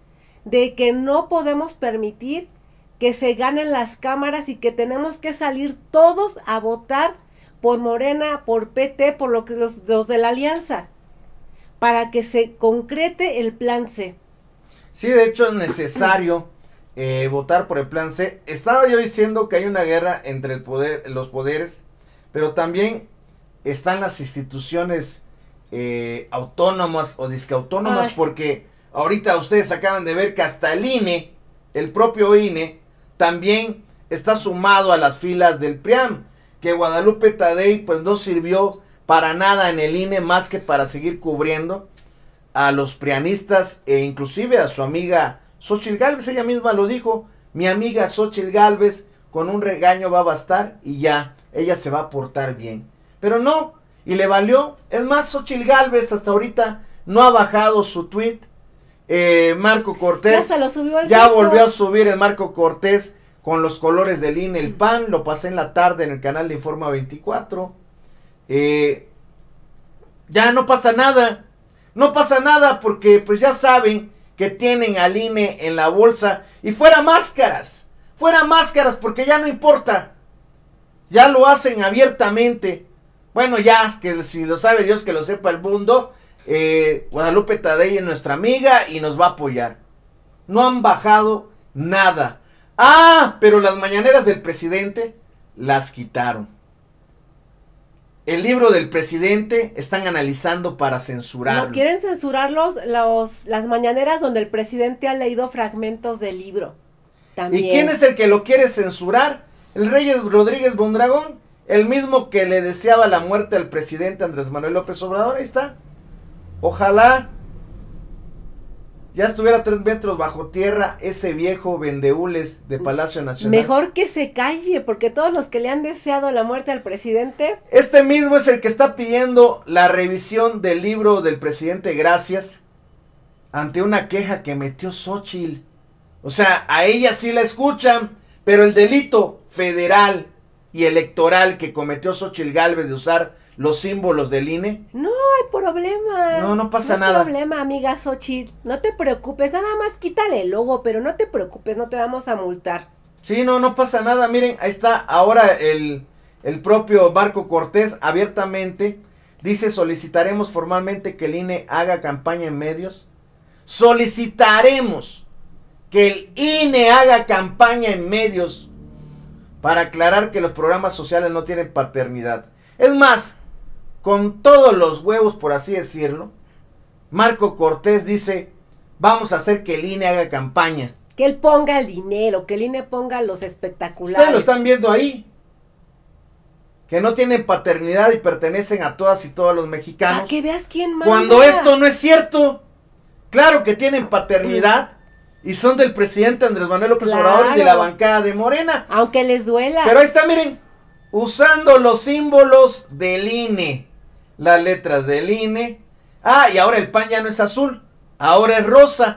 Speaker 2: de que no podemos permitir que se ganen las cámaras y que tenemos que salir todos a votar por Morena, por P T, por lo que los, los de la alianza, para que se concrete el plan C.
Speaker 3: Sí, de hecho es necesario eh, votar por el plan C. Estaba yo diciendo que hay una guerra entre el poder, los poderes, pero también están las instituciones eh, autónomas o disqueautónomas, Ay. porque ahorita ustedes acaban de ver que hasta el I N E, el propio I N E, también está sumado a las filas del P R I A M, que Guadalupe Tadei pues no sirvió para nada en el I N E más que para seguir cubriendo a los prianistas e inclusive a su amiga Xóchitl Gálvez. Ella misma lo dijo: mi amiga Xóchitl Gálvez con un regaño va a bastar y ya, ella se va a portar bien. Pero no, y le valió. Es más, Xóchitl Gálvez hasta ahorita no ha bajado su tweet. Eh, Marco Cortés
Speaker 2: ya, se lo subió el
Speaker 3: ya volvió a subir el Marco Cortés con los colores del I N E, el P A N. Lo pasé en la tarde en el canal de Informa veinticuatro. Eh, ya no pasa nada. No pasa nada porque pues ya saben que tienen al I N E en la bolsa. Y fuera máscaras, fuera máscaras, porque ya no importa. Ya lo hacen abiertamente. Bueno, ya, que si lo sabe Dios, que lo sepa el mundo. Eh, Guadalupe Tadei es nuestra amiga y nos va a apoyar. No han bajado nada. Ah, pero las mañaneras del presidente las quitaron. El libro del presidente están analizando para censurarlo.
Speaker 2: No quieren censurar los, los, las mañaneras donde el presidente ha leído fragmentos del libro. También.
Speaker 3: ¿Y quién es el que lo quiere censurar? El Reyes Rodríguez Mondragón, el mismo que le deseaba la muerte al presidente Andrés Manuel López Obrador. Ahí está. Ojalá ya estuviera tres metros bajo tierra ese viejo vendehules de Palacio Nacional.
Speaker 2: Mejor que se calle, porque todos los que le han deseado la muerte al presidente...
Speaker 3: Este mismo es el que está pidiendo la revisión del libro del presidente Gracias ante una queja que metió Xóchitl. O sea, a ella sí la escuchan, pero el delito federal y electoral que cometió Xóchitl Gálvez de usar los símbolos del I N E.
Speaker 2: No hay problema.
Speaker 3: No, no pasa
Speaker 2: no
Speaker 3: nada.
Speaker 2: No hay problema, amiga Xóchitl. No te preocupes, nada más quítale el logo, pero no te preocupes, no te vamos a multar.
Speaker 3: Sí, no, no pasa nada. Miren, ahí está ahora el, el propio Marco Cortés abiertamente dice: solicitaremos formalmente que el I N E haga campaña en medios. Solicitaremos que el I N E haga campaña en medios para aclarar que los programas sociales no tienen paternidad. Es más, con todos los huevos, por así decirlo, Marco Cortés dice: vamos a hacer que el I N E haga campaña.
Speaker 2: Que él ponga el dinero, que el I N E ponga los espectaculares.
Speaker 3: Ustedes lo están viendo ahí. Que no tienen paternidad y pertenecen a todas y todos los mexicanos.
Speaker 2: Para que veas quién manda.
Speaker 3: Cuando esto no es cierto. Claro que tienen paternidad y son del presidente Andrés Manuel López
Speaker 2: Claro.
Speaker 3: Obrador y de la bancada de Morena.
Speaker 2: Aunque les duela.
Speaker 3: Pero ahí está, miren. Usando los símbolos del I N E. Las letras del I N E. Ah, y ahora el P A N ya no es azul. Ahora es rosa.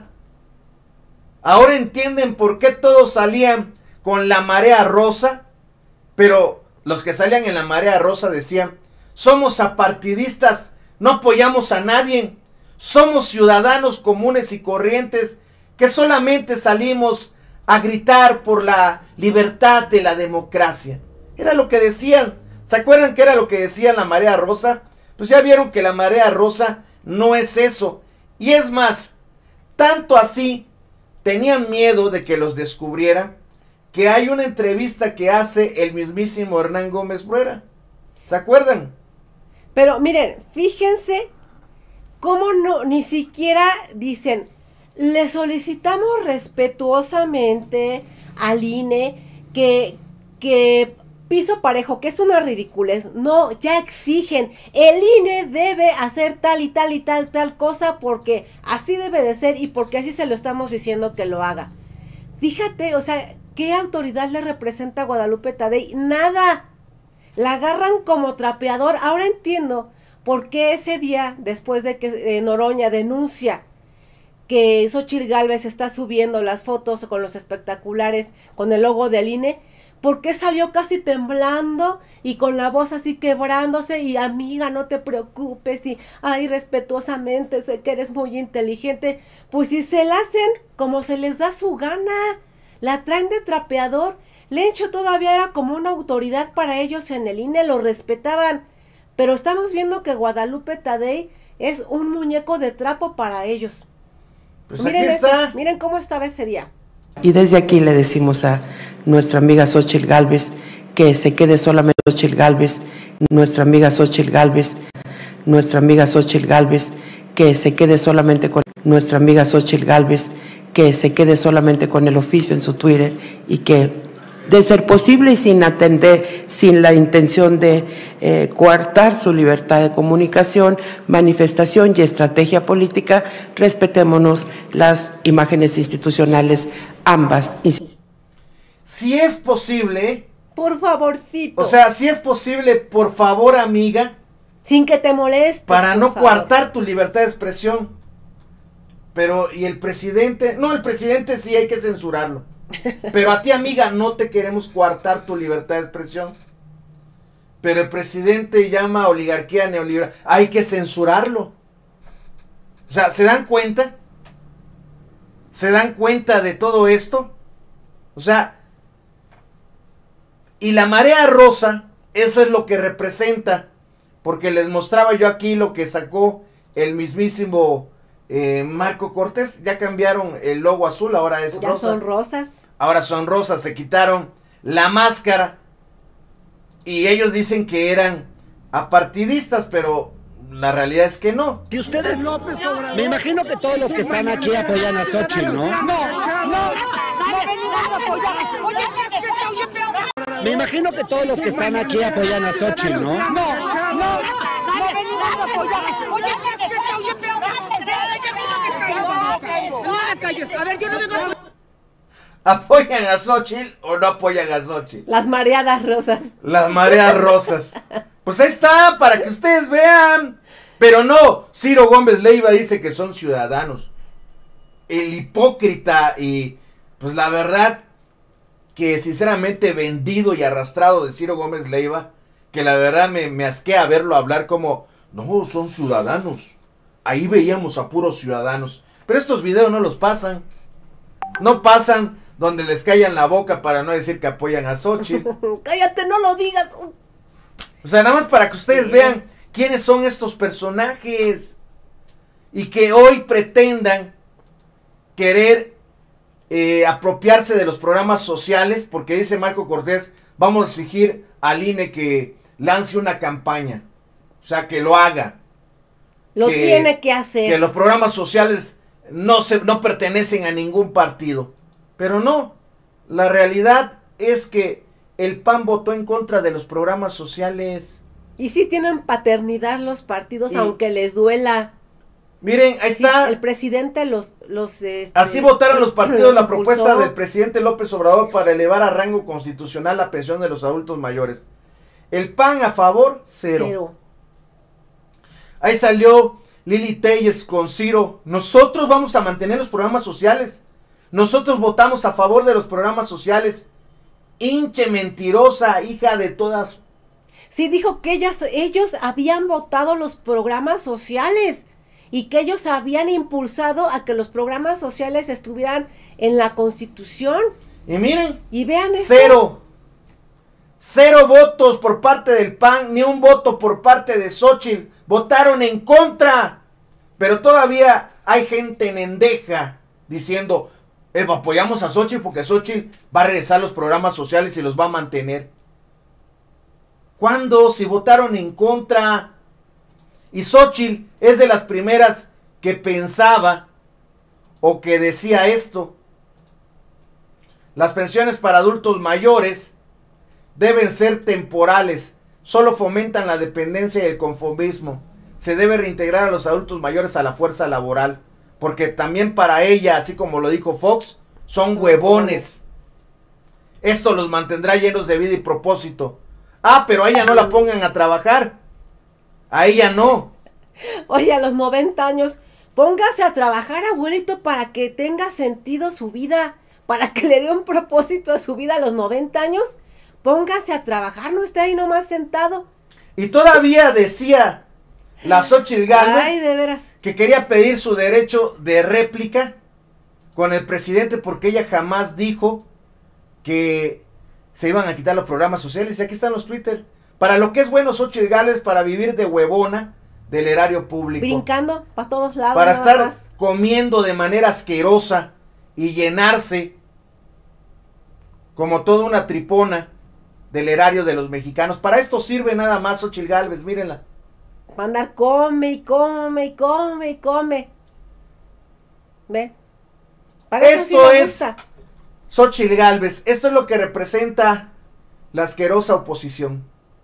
Speaker 3: Ahora entienden por qué todos salían con la marea rosa. Pero los que salían en la marea rosa decían: somos apartidistas, no apoyamos a nadie. Somos ciudadanos comunes y corrientes que solamente salimos a gritar por la libertad de la democracia. Era lo que decían. ¿Se acuerdan que era lo que decía la marea rosa? Pues ya vieron que la marea rosa no es eso. Y es más, tanto así, tenían miedo de que los descubrieran, que hay una entrevista que hace el mismísimo Hernán Gómez Bruera. ¿Se acuerdan?
Speaker 2: Pero miren, fíjense cómo no, ni siquiera dicen: le solicitamos respetuosamente al I N E que, que piso parejo, que es una ridiculez. No, ya exigen, el I N E debe hacer tal y tal y tal, tal cosa, porque así debe de ser y porque así se lo estamos diciendo que lo haga. Fíjate, o sea, ¿qué autoridad le representa a Guadalupe Tadei? Nada. La agarran como trapeador. Ahora entiendo por qué ese día, después de que eh, Noroña denuncia que Xóchitl Gálvez está subiendo las fotos con los espectaculares, con el logo del I N E, ¿por qué salió casi temblando y con la voz así quebrándose? Y amiga, no te preocupes, y ay, respetuosamente, sé que eres muy inteligente. Pues si se la hacen como se les da su gana, la traen de trapeador. Lencho todavía era como una autoridad para ellos en el I N E, lo respetaban, pero estamos viendo que Guadalupe Tadei es un muñeco de trapo para ellos.
Speaker 3: Pues
Speaker 2: miren
Speaker 3: aquí
Speaker 2: esto,
Speaker 3: está.
Speaker 2: miren cómo estaba ese día.
Speaker 9: Y desde aquí le decimos a nuestra amiga Xóchitl Gálvez que se quede solamente Xóchitl Gálvez, nuestra amiga Xóchitl Gálvez, nuestra amiga Xóchitl Gálvez, que se quede solamente con nuestra amiga Xóchitl Gálvez, que se quede solamente con el oficio en su Twitter y que, de ser posible y sin atender, sin la intención de eh, coartar su libertad de comunicación, manifestación y estrategia política, respetémonos las imágenes institucionales, ambas.
Speaker 3: Si es posible,
Speaker 2: por favorcito.
Speaker 3: o sea, si es posible, por favor, amiga,
Speaker 2: sin que te molestes,
Speaker 3: para no
Speaker 2: favor.
Speaker 3: coartar tu libertad de expresión. Pero, ¿y el presidente? No, el presidente sí hay que censurarlo. Pero a ti, amiga, no te queremos coartar tu libertad de expresión. Pero el presidente llama oligarquía neoliberal. Hay que censurarlo. O sea, ¿se dan cuenta? ¿Se dan cuenta de todo esto? O sea, Y la marea rosa, eso es lo que representa, porque les mostraba yo aquí lo que sacó el mismísimo eh, Marco Cortés. Ya cambiaron el logo azul, ahora es
Speaker 2: ya
Speaker 3: rosa.
Speaker 2: son rosas.
Speaker 3: Ahora son rosas, se quitaron la máscara y ellos dicen que eran apartidistas, pero la realidad es que no.
Speaker 10: Si ustedes, me imagino que todos los que están aquí apoyan a Xochitl, ¿no? No, no, me imagino que todos los que están aquí apoyan a Xochitl, ¿no? No, no,
Speaker 3: ¿Apoyan a Xochitl o no apoyan a Xochitl?
Speaker 2: Las mareadas rosas.
Speaker 3: Las mareas rosas. Pues ahí está, para que ustedes vean. Pero no, Ciro Gómez Leiva dice que son ciudadanos. El hipócrita y pues la verdad que sinceramente vendido y arrastrado de Ciro Gómez Leiva, que la verdad me, me asquea verlo hablar como, no, son ciudadanos. Ahí veíamos a puros ciudadanos. Pero estos videos no los pasan. No pasan donde les callan la boca para no decir que apoyan a Xochitl.
Speaker 2: Cállate, no lo digas.
Speaker 3: O sea, nada más para que ustedes sí. vean quiénes son estos personajes y que hoy pretendan querer eh, apropiarse de los programas sociales, porque dice Marco Cortés, vamos a exigir al I N E que lance una campaña, o sea, que lo haga.
Speaker 2: Lo que, tiene que hacer.
Speaker 3: Que los programas sociales no, se, no pertenecen a ningún partido. Pero no, la realidad es que el P A N votó en contra de los programas sociales.
Speaker 2: Y sí tienen paternidad los partidos, y, aunque les duela.
Speaker 3: Miren, ahí está.
Speaker 2: Sí, el presidente los... los este,
Speaker 3: así votaron los partidos la propuesta del presidente López Obrador para elevar a rango constitucional la pensión de los adultos mayores. El P A N a favor, cero. cero. Ahí salió Lili Telles con Ciro. Nosotros vamos a mantener los programas sociales. Nosotros votamos a favor de los programas sociales. Hinche mentirosa, hija de todas.
Speaker 2: Sí, dijo que ellas, ellos habían votado los programas sociales y que ellos habían impulsado a que los programas sociales estuvieran en la Constitución.
Speaker 3: Y miren,
Speaker 2: y vean
Speaker 3: cero. Esto. Cero votos por parte del P A N, ni un voto por parte de Xochitl. Votaron en contra. Pero todavía hay gente endeja diciendo, eh, apoyamos a Xochitl porque Xochitl va a regresar a los programas sociales y los va a mantener. ¿Cuándo? Si votaron en contra. Y Xochitl es de las primeras que pensaba o que decía esto. Las pensiones para adultos mayores deben ser temporales. Solo fomentan la dependencia y el conformismo. Se debe reintegrar a los adultos mayores a la fuerza laboral. Porque también para ella, así como lo dijo Fox, son huevones. Esto los mantendrá llenos de vida y propósito. Ah, pero a ella no la pongan a trabajar. A ella no.
Speaker 2: Oye, a los noventa años, póngase a trabajar, abuelito, para que tenga sentido su vida, para que le dé un propósito a su vida a los noventa años. Póngase a trabajar, no esté ahí nomás sentado.
Speaker 3: Y todavía decía la Xochitl Gálvez,
Speaker 2: ay, de veras,
Speaker 3: que quería pedir su derecho de réplica con el presidente porque ella jamás dijo que se iban a quitar los programas sociales. Y aquí están los Twitter. Para lo que es bueno Xochitl Gálvez, para vivir de huevona del erario público.
Speaker 2: Brincando para todos lados.
Speaker 3: Para estar
Speaker 2: más.
Speaker 3: comiendo de manera asquerosa y llenarse como toda una tripona del erario de los mexicanos. Para esto sirve nada más Xochitl Gálvez, mírenla.
Speaker 2: Para andar come y come y come y come. ¿Ve? Para
Speaker 3: esto
Speaker 2: eso sí me
Speaker 3: es
Speaker 2: gusta.
Speaker 3: Xochitl Gálvez. Esto es lo que representa la asquerosa oposición.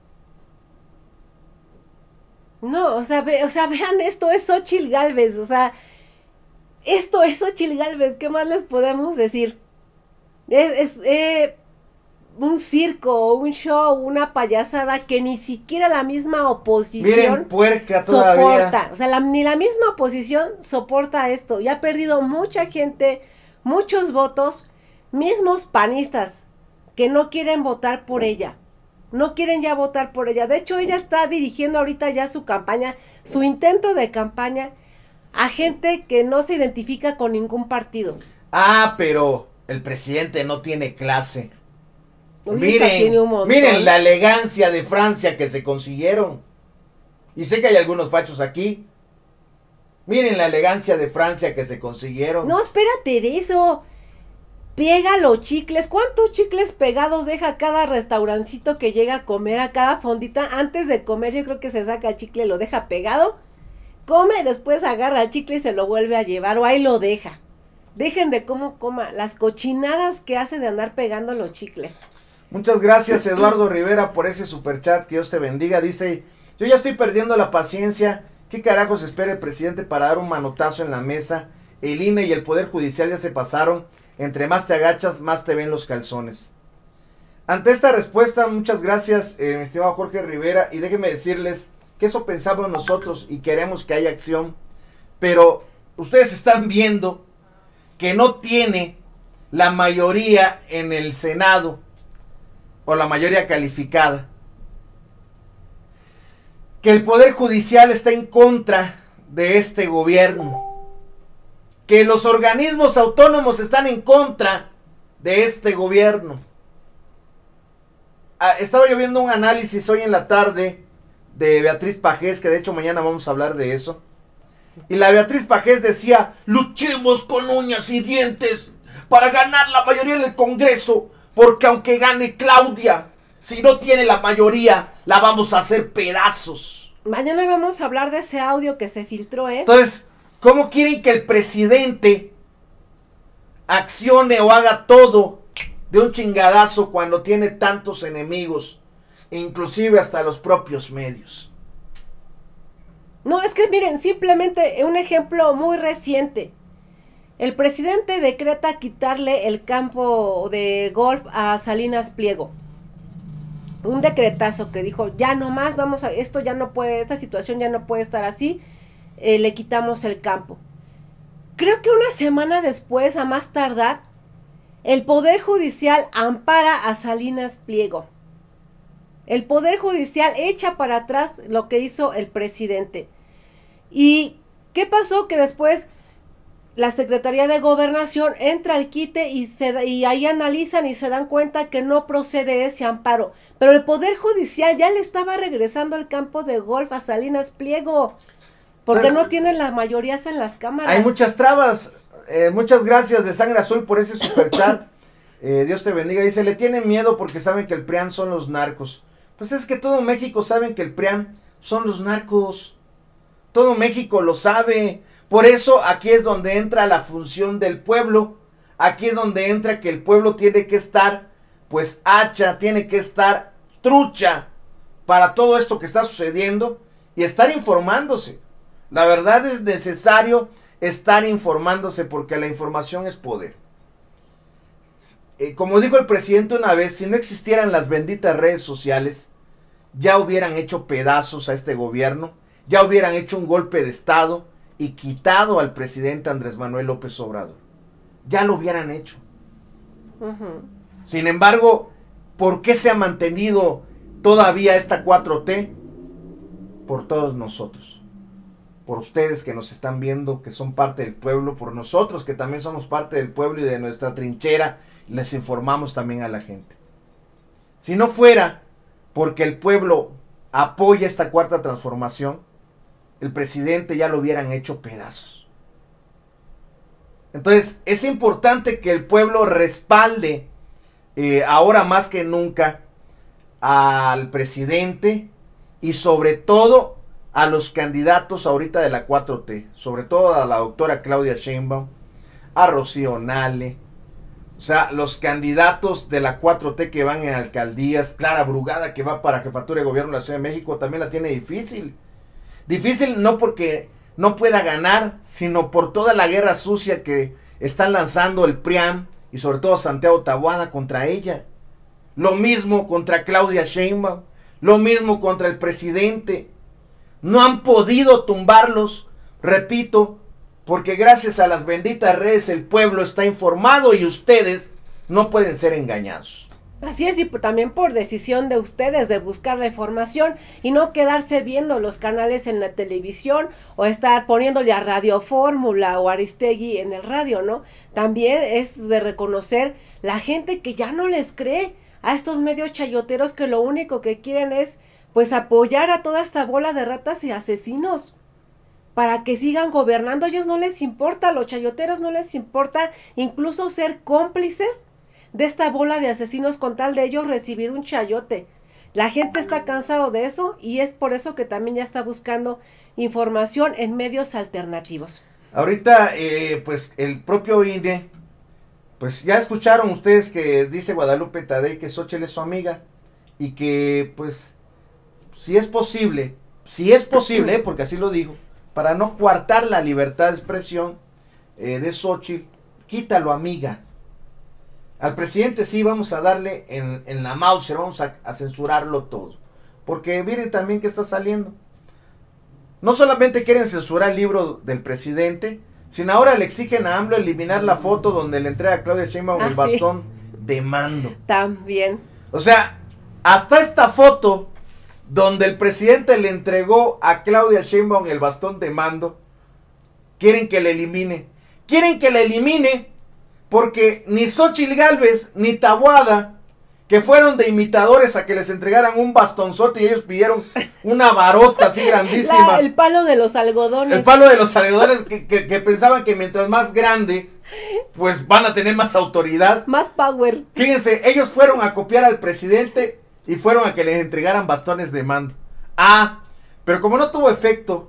Speaker 2: No, o sea, ve, o sea, vean, esto es Xochitl Gálvez, o sea, esto es Xochitl Gálvez, ¿qué más les podemos decir? Es, es eh, un circo, un show, una payasada que ni siquiera la misma oposición
Speaker 3: Miren, puerca todavía.
Speaker 2: soporta, o sea, la, ni la misma oposición soporta esto, y ha perdido mucha gente, muchos votos, mismos panistas que no quieren votar por ella. No quieren ya votar por ella. De hecho, ella está dirigiendo ahorita ya su campaña, su intento de campaña a gente que no se identifica con ningún partido.
Speaker 3: Ah, pero el presidente no tiene clase.
Speaker 2: Uy,
Speaker 3: miren, miren la elegancia de Francia que se consiguieron. Y sé que hay algunos fachos aquí. Miren la elegancia de Francia que se consiguieron.
Speaker 2: No, espérate de eso. Pega los chicles. ¿Cuántos chicles pegados deja cada restaurancito que llega a comer, a cada fondita? Antes de comer yo creo que se saca el chicle, lo deja pegado. Come, después agarra el chicle y se lo vuelve a llevar, o ahí lo deja. Dejen de cómo coma, las cochinadas que hace de andar pegando los chicles.
Speaker 3: Muchas gracias, Eduardo Rivera, por ese superchat. Que Dios te bendiga. Dice, yo ya estoy perdiendo la paciencia. ¿Qué carajos espera el presidente para dar un manotazo en la mesa? El I N E y el Poder Judicial ya se pasaron. Entre más te agachas, más te ven los calzones. Ante esta respuesta, muchas gracias, eh, mi estimado Jorge Rivera. Y déjenme decirles que eso pensamos nosotros y queremos que haya acción. Pero ustedes están viendo que no tiene la mayoría en el Senado, o la mayoría calificada, que el Poder Judicial está en contra de este gobierno, que los organismos autónomos están en contra de este gobierno. Ah, estaba yo viendo un análisis hoy en la tarde de Beatriz Pajés, que de hecho mañana vamos a hablar de eso, y la Beatriz Pajés decía, luchemos con uñas y dientes para ganar la mayoría en el Congreso, porque aunque gane Claudia, si no tiene la mayoría, la vamos a hacer pedazos.
Speaker 2: Mañana vamos a hablar de ese audio que se filtró, ¿eh?
Speaker 3: Entonces, ¿cómo quieren que el presidente accione o haga todo de un chingadazo cuando tiene tantos enemigos, inclusive hasta los propios medios?
Speaker 2: No, es que miren, simplemente un ejemplo muy reciente. El presidente decreta quitarle el campo de golf a Salinas Pliego. Un decretazo que dijo, ya no más, vamos a, esto ya no puede, esta situación ya no puede estar así, eh, le quitamos el campo. Creo que una semana después, a más tardar, el Poder Judicial ampara a Salinas Pliego. El Poder Judicial echa para atrás lo que hizo el presidente. ¿Y qué pasó? Que después la Secretaría de Gobernación entra al quite y, se, y ahí analizan y se dan cuenta que no procede ese amparo. Pero el Poder Judicial ya le estaba regresando el campo de golf a Salinas Pliego, porque pues, no tienen las mayorías en las cámaras.
Speaker 3: Hay muchas trabas. Eh, muchas gracias de Sangre Azul por ese superchat. eh, Dios te bendiga. Dice, le tienen miedo porque saben que el PRIAN son los narcos. Pues es que todo México sabe que el PRIAN son los narcos. Todo México lo sabe. Por eso aquí es donde entra la función del pueblo. Aquí es donde entra que el pueblo tiene que estar, pues, hacha, tiene que estar trucha para todo esto que está sucediendo y estar informándose. La verdad es necesario estar informándose porque la información es poder. Eh, como dijo el presidente una vez, si no existieran las benditas redes sociales, ya hubieran hecho pedazos a este gobierno, ya hubieran hecho un golpe de estado y quitado al presidente Andrés Manuel López Obrador. Ya lo hubieran hecho. Uh-huh. Sin embargo, ¿por qué se ha mantenido todavía esta cuatro T? Por todos nosotros. Por ustedes que nos están viendo, que son parte del pueblo, por nosotros que también somos parte del pueblo y de nuestra trinchera, les informamos también a la gente. Si no fuera porque el pueblo apoya esta cuarta transformación, el presidente ya lo hubieran hecho pedazos. Entonces, es importante que el pueblo respalde, eh, ahora más que nunca, al presidente y sobre todo a los candidatos ahorita de la cuatro T, sobre todo a la doctora Claudia Sheinbaum, a Rocío Nale, o sea, los candidatos de la cuatro T que van en alcaldías, Clara Brugada que va para jefatura de gobierno de la Ciudad de México, también la tiene difícil. Difícil no porque no pueda ganar, sino por toda la guerra sucia que están lanzando el PRIAN y sobre todo Santiago Taboada contra ella. Lo mismo contra Claudia Sheinbaum, lo mismo contra el presidente. No han podido tumbarlos, repito, porque gracias a las benditas redes el pueblo está informado y ustedes no pueden ser engañados.
Speaker 2: Así es, y también por decisión de ustedes de buscar la información y no quedarse viendo los canales en la televisión o estar poniéndole a Radio Fórmula o Aristegui en el radio, ¿no? También es de reconocer la gente que ya no les cree a estos medios chayoteros que lo único que quieren es pues apoyar a toda esta bola de ratas y asesinos para que sigan gobernando. A ellos no les importa, a los chayoteros no les importa incluso ser cómplices de esta bola de asesinos con tal de ellos recibir un chayote. La gente está cansado de eso y es por eso que también ya está buscando información en medios alternativos.
Speaker 3: Ahorita, eh, pues el propio I N E, pues ya escucharon ustedes que dice Guadalupe Tadei que Xóchitl es su amiga y que pues si es posible, si es posible, porque así lo dijo, para no coartar la libertad de expresión eh, de Xóchitl, quítalo, amiga. Al presidente sí vamos a darle en, en la Mauser, vamos a, a censurarlo todo. Porque miren también que está saliendo. No solamente quieren censurar el libro del presidente, sino ahora le exigen a AMLO eliminar la foto donde le entrega a Claudia Sheinbaum ah, el bastón sí. de mando.
Speaker 2: También.
Speaker 3: O sea, hasta esta foto donde el presidente le entregó a Claudia Sheinbaum el bastón de mando, quieren que le elimine. Quieren que le elimine porque ni Xóchitl Gálvez ni Taboada, que fueron de imitadores a que les entregaran un bastonzote y ellos pidieron una varota así grandísima.
Speaker 2: La, el palo de los algodones.
Speaker 3: El palo de los algodones que, que, que pensaban que mientras más grande, pues van a tener más autoridad.
Speaker 2: Más power.
Speaker 3: Fíjense, ellos fueron a copiar al presidente y fueron a que les entregaran bastones de mando. Ah, pero como no tuvo efecto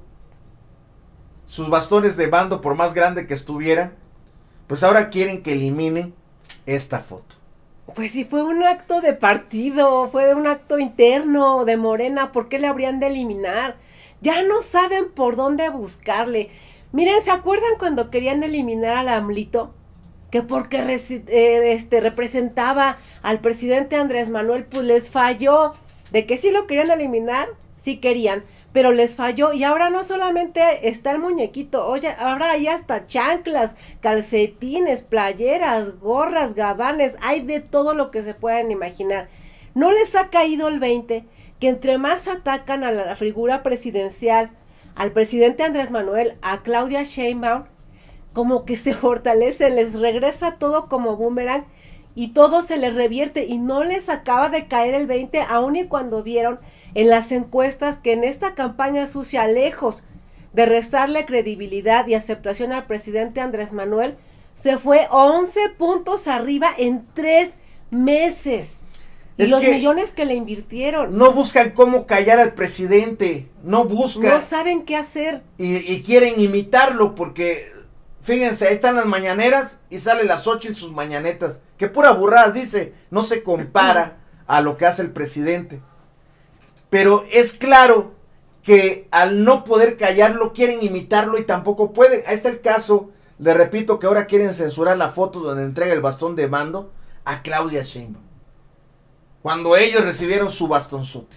Speaker 3: sus bastones de mando por más grande que estuvieran, pues ahora quieren que eliminen esta foto.
Speaker 2: Pues si fue un acto de partido, fue un acto interno de Morena, ¿por qué le habrían de eliminar? Ya no saben por dónde buscarle. Miren, ¿se acuerdan cuando querían eliminar al AMLito? Que porque eh, este, representaba al presidente Andrés Manuel, pues les falló. De que sí lo querían eliminar, sí querían, pero les falló. Y ahora no solamente está el muñequito, oye, ahora hay hasta chanclas, calcetines, playeras, gorras, gabanes, hay de todo lo que se puedan imaginar. ¿No les ha caído el veinte que entre más atacan a la figura presidencial, al presidente Andrés Manuel, a Claudia Sheinbaum, como que se fortalece, les regresa todo como boomerang y todo se les revierte y no les acaba de caer el veinte, aun y cuando vieron en las encuestas que en esta campaña sucia, lejos de restarle credibilidad y aceptación al presidente Andrés Manuel, se fue once puntos arriba en tres meses. Y los millones que le invirtieron.
Speaker 3: No buscan cómo callar al presidente, no buscan.
Speaker 2: No saben qué hacer.
Speaker 3: Y, y quieren imitarlo porque, fíjense, ahí están las mañaneras y sale la Xóchitl sus mañanetas. Que pura burrada dice, no se compara a lo que hace el presidente. Pero es claro que al no poder callarlo, quieren imitarlo y tampoco pueden. Ahí está el caso, le repito, que ahora quieren censurar la foto donde entrega el bastón de mando a Claudia Sheinbaum. Cuando ellos recibieron su bastonzote.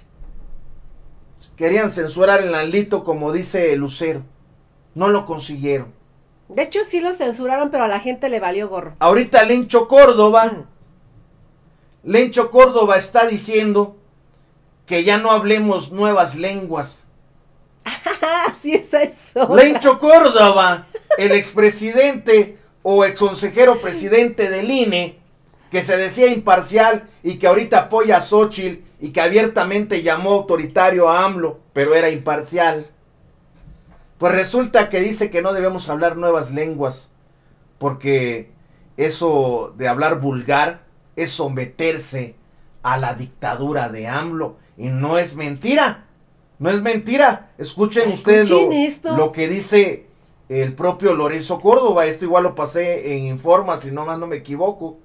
Speaker 3: Querían censurar el Alito, como dice Lucero. No lo consiguieron.
Speaker 2: De hecho, sí lo censuraron, pero a la gente le valió gorro.
Speaker 3: Ahorita Lencho Córdoba, Lencho Córdoba está diciendo que ya no hablemos nuevas lenguas.
Speaker 2: Sí, es eso.
Speaker 3: Lencho Córdoba, el expresidente o exconsejero presidente del I N E, que se decía imparcial y que ahorita apoya a Xóchitl y que abiertamente llamó autoritario a AMLO, pero era imparcial. Pues resulta que dice que no debemos hablar nuevas lenguas, porque eso de hablar vulgar es someterse a la dictadura de AMLO. Y no es mentira, no es mentira. Escuchen, Escuchen ustedes lo, lo que dice el propio Lorenzo Córdoba. Esto igual lo pasé en Informa, si no más no me equivoco.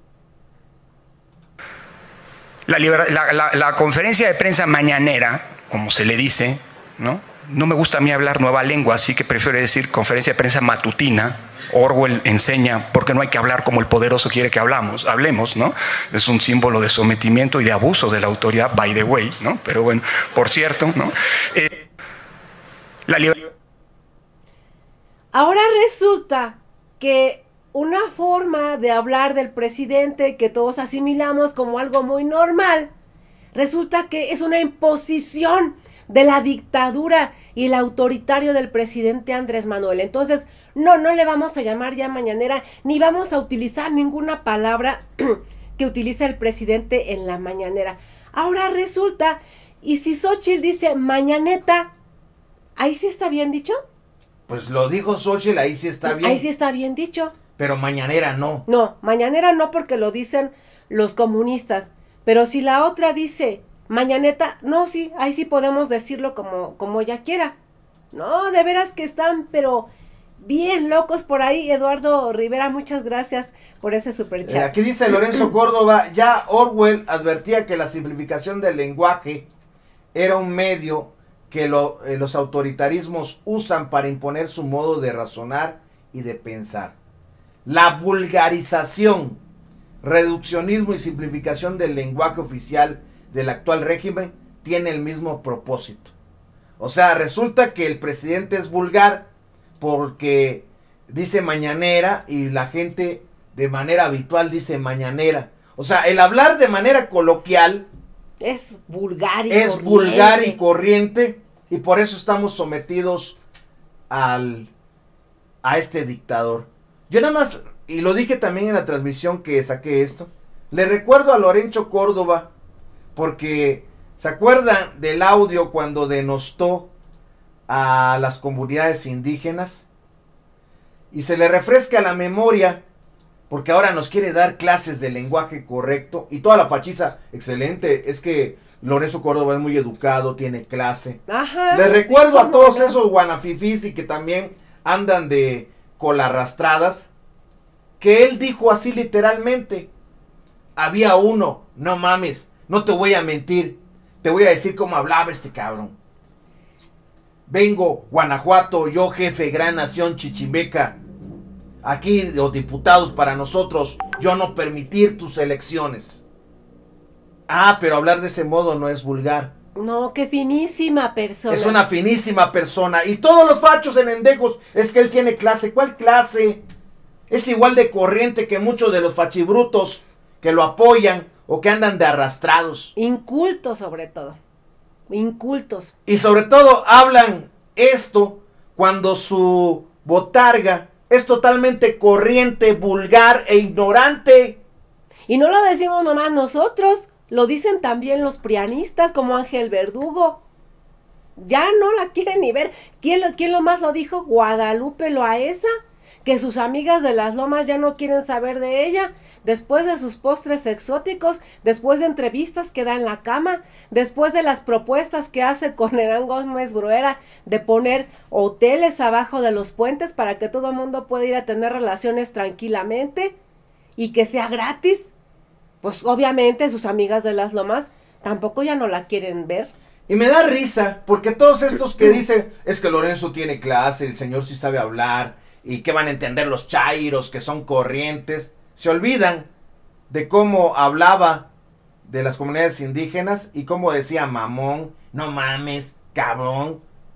Speaker 11: La, la, la, la conferencia de prensa mañanera, como se le dice, ¿no? No me gusta a mí hablar nueva lengua, así que prefiero decir conferencia de prensa matutina. Orwell enseña porque no hay que hablar como el poderoso quiere que hablamos, hablemos, ¿no? Es un símbolo de sometimiento y de abuso de la autoridad, by the way, ¿no? Pero bueno, por cierto, ¿no? Eh, la
Speaker 2: Ahora resulta que una forma de hablar del presidente que todos asimilamos como algo muy normal, resulta que es una imposición de la dictadura y el autoritario del presidente Andrés Manuel. Entonces, no, no le vamos a llamar ya mañanera, ni vamos a utilizar ninguna palabra que utiliza el presidente en la mañanera. Ahora resulta, y si Xóchitl dice mañaneta, ¿ahí sí está bien dicho?
Speaker 3: Pues lo dijo Xóchitl, ahí sí está bien.
Speaker 2: Ahí sí está bien dicho.
Speaker 3: Pero mañanera no.
Speaker 2: No, mañanera no, porque lo dicen los comunistas. Pero si la otra dice mañaneta, no, sí, ahí sí podemos decirlo como, como ella quiera. No, de veras que están, pero bien locos por ahí. Eduardo Rivera, muchas gracias por ese superchat.
Speaker 3: Eh, aquí dice Lorenzo Córdoba, ya Orwell advertía que la simplificación del lenguaje era un medio que lo, eh, los autoritarismos usan para imponer su modo de razonar y de pensar. La vulgarización, reduccionismo y simplificación del lenguaje oficial del actual régimen tiene el mismo propósito. O sea, resulta que el presidente es vulgar porque dice mañanera y la gente de manera habitual dice mañanera. O sea, el hablar de manera coloquial
Speaker 2: es vulgar y
Speaker 3: es
Speaker 2: corriente.
Speaker 3: vulgar y corriente, y por eso estamos sometidos al, a este dictador. Yo nada más, y lo dije también en la transmisión que saqué esto, le recuerdo a Lorenzo Córdoba, porque ¿se acuerdan del audio cuando denostó a las comunidades indígenas? Y se le refresca la memoria, porque ahora nos quiere dar clases de lenguaje correcto, y toda la fachiza, excelente, es que Lorenzo Córdoba es muy educado, tiene clase.
Speaker 2: Ajá,
Speaker 3: Les
Speaker 2: sí,
Speaker 3: recuerdo a todos
Speaker 2: no.
Speaker 3: esos guanafifís y que también andan de colarrastradas, que él dijo así literalmente, había uno, no mames, no te voy a mentir, te voy a decir cómo hablaba este cabrón. Vengo, Guanajuato, yo jefe, gran nación chichimeca. Aquí los diputados para nosotros, yo no permitir tus elecciones. Ah, pero hablar de ese modo no es vulgar.
Speaker 2: No, qué finísima persona.
Speaker 3: Es una finísima persona. Y todos los fachos en endejos, es que él tiene clase. ¿Cuál clase? Es igual de corriente que muchos de los fachibrutos que lo apoyan o que andan de arrastrados.
Speaker 2: Incultos sobre todo. Incultos.
Speaker 3: Y sobre todo hablan esto cuando su botarga es totalmente corriente, vulgar e ignorante.
Speaker 2: Y no lo decimos nomás nosotros, lo dicen también los prianistas como Ángel Verdugo. Ya no la quieren ni ver. ¿Quién lo, quién lo más lo dijo? Guadalupe Loaesa, que sus amigas de las Lomas ya no quieren saber de ella, después de sus postres exóticos, después de entrevistas que da en la cama, después de las propuestas que hace con Hernán Gómez Bruera de poner hoteles abajo de los puentes para que todo el mundo pueda ir a tener relaciones tranquilamente y que sea gratis. Pues obviamente sus amigas de las Lomas tampoco ya no la quieren ver.
Speaker 3: Y me da risa, porque todos estos que dicen, es que Lorenzo tiene clase, el señor sí sabe hablar, y que van a entender los chairos, que son corrientes, se olvidan de cómo hablaba de las comunidades indígenas y cómo decía mamón, no mames, cabrón.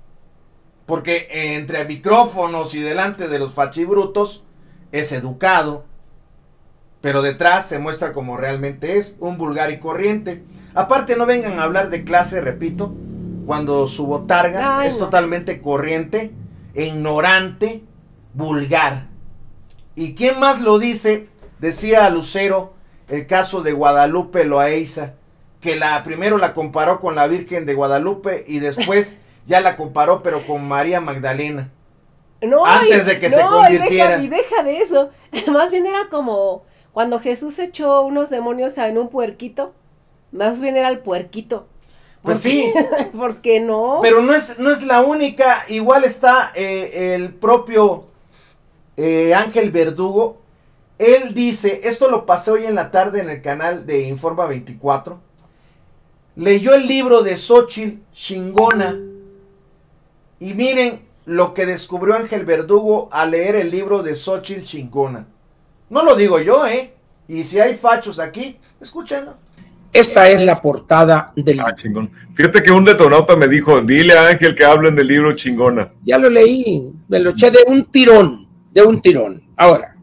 Speaker 3: Porque entre micrófonos y delante de los fachibrutos es educado, pero detrás se muestra como realmente es, un vulgar y corriente. Aparte, no vengan a hablar de clase, repito, cuando su botarga
Speaker 2: Ay,
Speaker 3: es
Speaker 2: no.
Speaker 3: totalmente corriente, ignorante, vulgar. ¿Y quién más lo dice? Decía Lucero el caso de Guadalupe Loaesa, que la primero la comparó con la Virgen de Guadalupe y después ya la comparó pero con María Magdalena.
Speaker 2: No,
Speaker 3: antes
Speaker 2: y-
Speaker 3: de que
Speaker 2: no,
Speaker 3: se
Speaker 2: y
Speaker 3: convirtiera.
Speaker 2: deja, y deja de eso. Más bien era como cuando Jesús echó unos demonios en un puerquito. Más bien era el puerquito.
Speaker 3: Pues
Speaker 2: ¿Por
Speaker 3: sí.
Speaker 2: qué? ¿Por qué no?
Speaker 3: Pero no es, no es la única, igual está eh, el propio eh, Ángel Verdugo. Él dice, esto lo pasé hoy en la tarde en el canal de Informa veinticuatro. Leyó el libro de Xóchitl Chingona. Y miren lo que descubrió Ángel Verdugo al leer el libro de Xóchitl Chingona. No lo digo yo, ¿eh? Y si hay fachos aquí, escúchenlo.
Speaker 12: Esta es la portada del
Speaker 13: Ah, chingón. Fíjate que un detonauta me dijo, dile a Ángel que hablen del libro Chingona.
Speaker 12: Ya lo leí, me lo eché de un tirón, de un tirón. Ahora,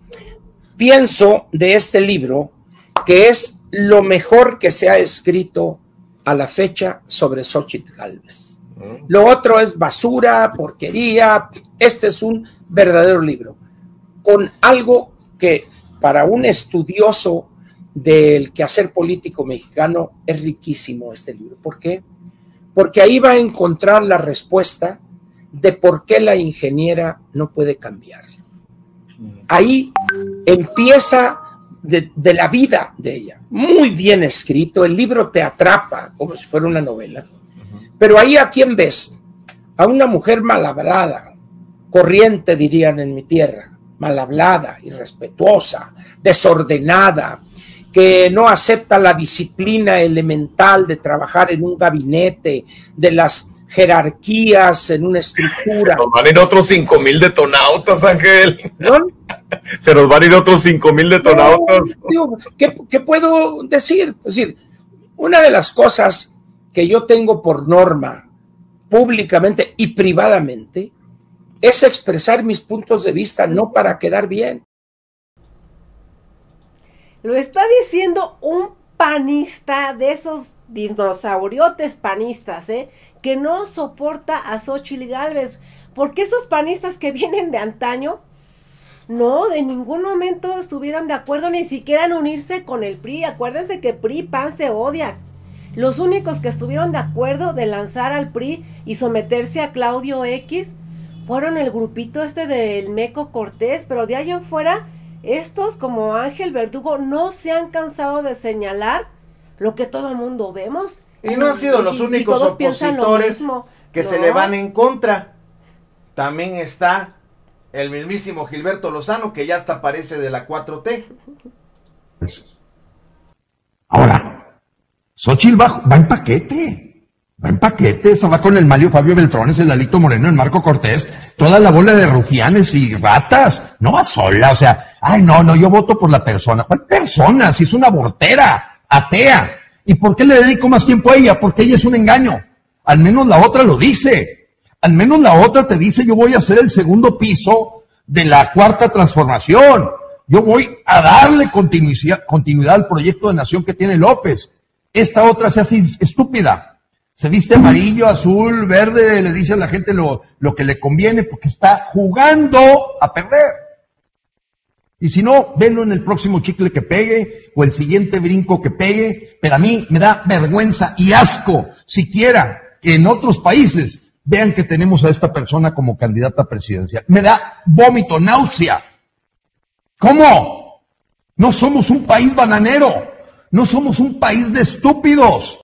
Speaker 12: pienso de este libro que es lo mejor que se ha escrito a la fecha sobre Xóchitl Gálvez. Lo otro es basura, porquería. Este es un verdadero libro, con algo que para un estudioso del quehacer político mexicano, es riquísimo este libro. ¿Por qué? Porque ahí va a encontrar la respuesta de por qué la ingeniera no puede cambiar. Ahí empieza de, de la vida de ella. Muy bien escrito, el libro te atrapa como si fuera una novela. Pero ahí ¿a quién ves? A una mujer mal hablada, corriente dirían en mi tierra, mal hablada, irrespetuosa, desordenada, que no acepta la disciplina elemental de trabajar en un gabinete, de las jerarquías en una estructura.
Speaker 13: Se nos van a ir otros cinco mil detonautas, Ángel.
Speaker 12: ¿No?
Speaker 13: Se nos van a ir otros cinco mil detonautas.
Speaker 12: No, digo, ¿qué, ¿Qué puedo decir? Es decir, una de las cosas que yo tengo por norma, públicamente y privadamente, es expresar mis puntos de vista, no para quedar bien.
Speaker 2: Lo está diciendo un panista de esos dinosauriotes panistas, ¿eh? Que no soporta a Xóchitl Gálvez, porque esos panistas que vienen de antaño, no, de ningún momento estuvieron de acuerdo ni siquiera en unirse con el P R I. Acuérdense que P R I y P A N se odian. Los únicos que estuvieron de acuerdo de lanzar al P R I y someterse a Claudio X fueron el grupito este del Meco Cortés, pero de ahí en fuera, estos como Ángel Verdugo no se han cansado de señalar lo que todo el mundo vemos.
Speaker 3: Y no han sido los únicos opositores que se le van en contra. También está el mismísimo Gilberto Lozano, que ya hasta parece de la cuatro T.
Speaker 14: Ahora, Xóchitl va, va en paquete. Va en paquete, eso va con el Mario Fabio Beltrones, el Lalito Moreno, el Marco Cortés, toda la bola de rufianes y ratas. No va sola, o sea, ay, no, no, yo voto por la persona. ¿Cuál persona? Si es una abortera, atea. ¿Y por qué le dedico más tiempo a ella? Porque ella es un engaño. Al menos la otra lo dice. Al menos la otra te dice, yo voy a hacer el segundo piso de la cuarta transformación. Yo voy a darle continuidad, continuidad al proyecto de nación que tiene López. Esta otra se hace estúpida. Se viste amarillo, azul, verde, le dice a la gente lo, lo que le conviene porque está jugando a perder. Y si no, venlo en el próximo chicle que pegue o el siguiente brinco que pegue. Pero a mí me da vergüenza y asco siquiera que en otros países vean que tenemos a esta persona como candidata presidencial. Me da vómito, náusea. ¿Cómo? No somos un país bananero. No somos un país de estúpidos.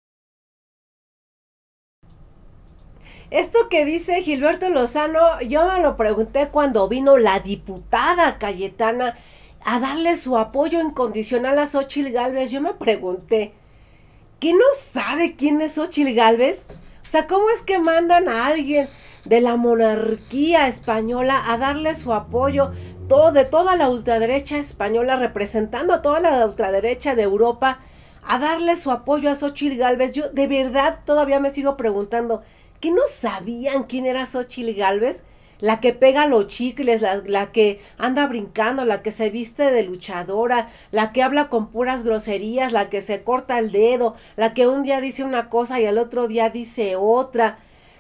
Speaker 2: Esto que dice Gilberto Lozano, yo me lo pregunté cuando vino la diputada Cayetana a darle su apoyo incondicional a Xóchitl Gálvez. Yo me pregunté, ¿qué no sabe quién es Xóchitl Gálvez? O sea, ¿cómo es que mandan a alguien de la monarquía española a darle su apoyo, todo, de toda la ultraderecha española, representando a toda la ultraderecha de Europa, a darle su apoyo a Xóchitl Gálvez? Yo de verdad todavía me sigo preguntando, ¿que no sabían quién era Xóchitl Gálvez? La que pega los chicles, la, la que anda brincando, la que se viste de luchadora, la que habla con puras groserías, la que se corta el dedo, la que un día dice una cosa y al otro día dice otra.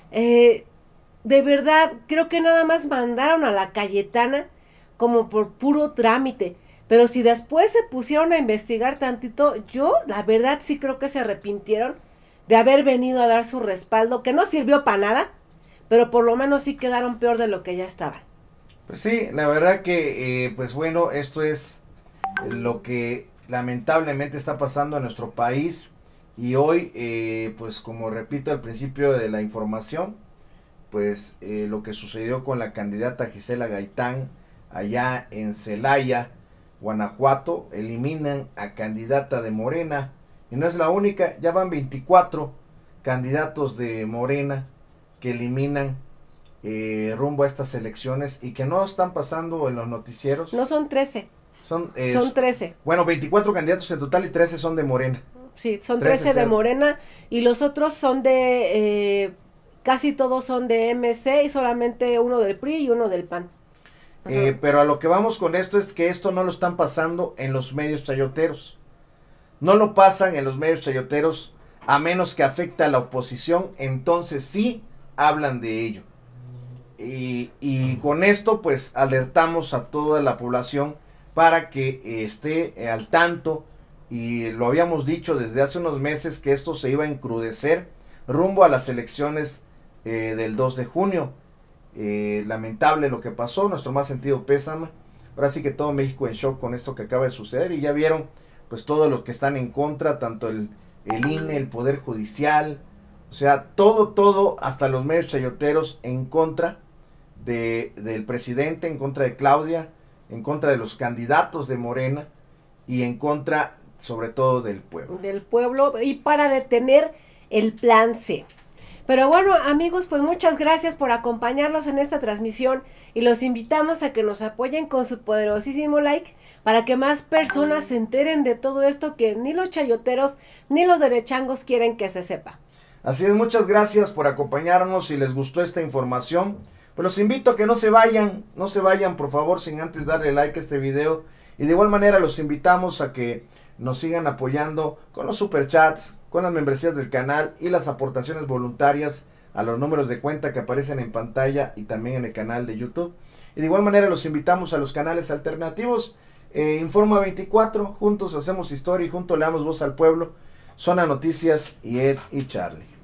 Speaker 2: Eh, de verdad, creo que nada más mandaron a la Cayetana como por puro trámite. Pero si después se pusieron a investigar tantito, yo la verdad sí creo que se arrepintieron de haber venido a dar su respaldo, que no sirvió para nada, pero por lo menos sí quedaron peor de lo que ya estaban.
Speaker 3: Pues sí, la verdad que, eh, pues bueno, esto es lo que lamentablemente está pasando en nuestro país, y hoy, eh, pues como repito al principio de la información, pues eh, lo que sucedió con la candidata Gisela Gaitán, allá en Celaya, Guanajuato, eliminan a candidata de Morena. Y no es la única, ya van veinticuatro candidatos de Morena que eliminan eh, rumbo a estas elecciones y que no están pasando en los noticieros.
Speaker 2: No, son trece.
Speaker 3: Son, eh,
Speaker 2: son trece.
Speaker 3: Bueno, veinticuatro candidatos en total y trece son de Morena.
Speaker 2: Sí, son trece de Morena y los otros son de, eh, casi todos son de M C y solamente uno del P R I y uno del P A N.
Speaker 3: Eh, pero a lo que vamos con esto es que esto no lo están pasando en los medios chayoteros. No lo pasan en los medios chayoteros a menos que afecte a la oposición, entonces sí hablan de ello. Y, y con esto pues alertamos a toda la población para que eh, esté al tanto y lo habíamos dicho desde hace unos meses que esto se iba a encrudecer rumbo a las elecciones eh, del dos de junio. Eh, lamentable lo que pasó, nuestro más sentido pésame. Ahora sí que todo México en shock con esto que acaba de suceder, y ya vieron pues todos los que están en contra, tanto el, el I N E, el Poder Judicial, o sea, todo, todo, hasta los medios chayoteros en contra de, del presidente, en contra de Claudia, en contra de los candidatos de Morena y en contra sobre todo del pueblo.
Speaker 2: Del pueblo y para detener el plan C. Pero bueno, amigos, pues muchas gracias por acompañarnos en esta transmisión y los invitamos a que nos apoyen con su poderosísimo like para que más personas se enteren de todo esto que ni los chayoteros ni los derechangos quieren que se sepa.
Speaker 3: Así es, muchas gracias por acompañarnos. Si les gustó esta información, pues los invito a que no se vayan, no se vayan por favor sin antes darle like a este video, y de igual manera los invitamos a que nos sigan apoyando con los superchats, con las membresías del canal y las aportaciones voluntarias a los números de cuenta que aparecen en pantalla y también en el canal de YouTube. Y de igual manera los invitamos a los canales alternativos, eh, Informa veinticuatro, juntos hacemos historia y juntos le damos voz al pueblo, Zona Noticias y Ed y Charlie.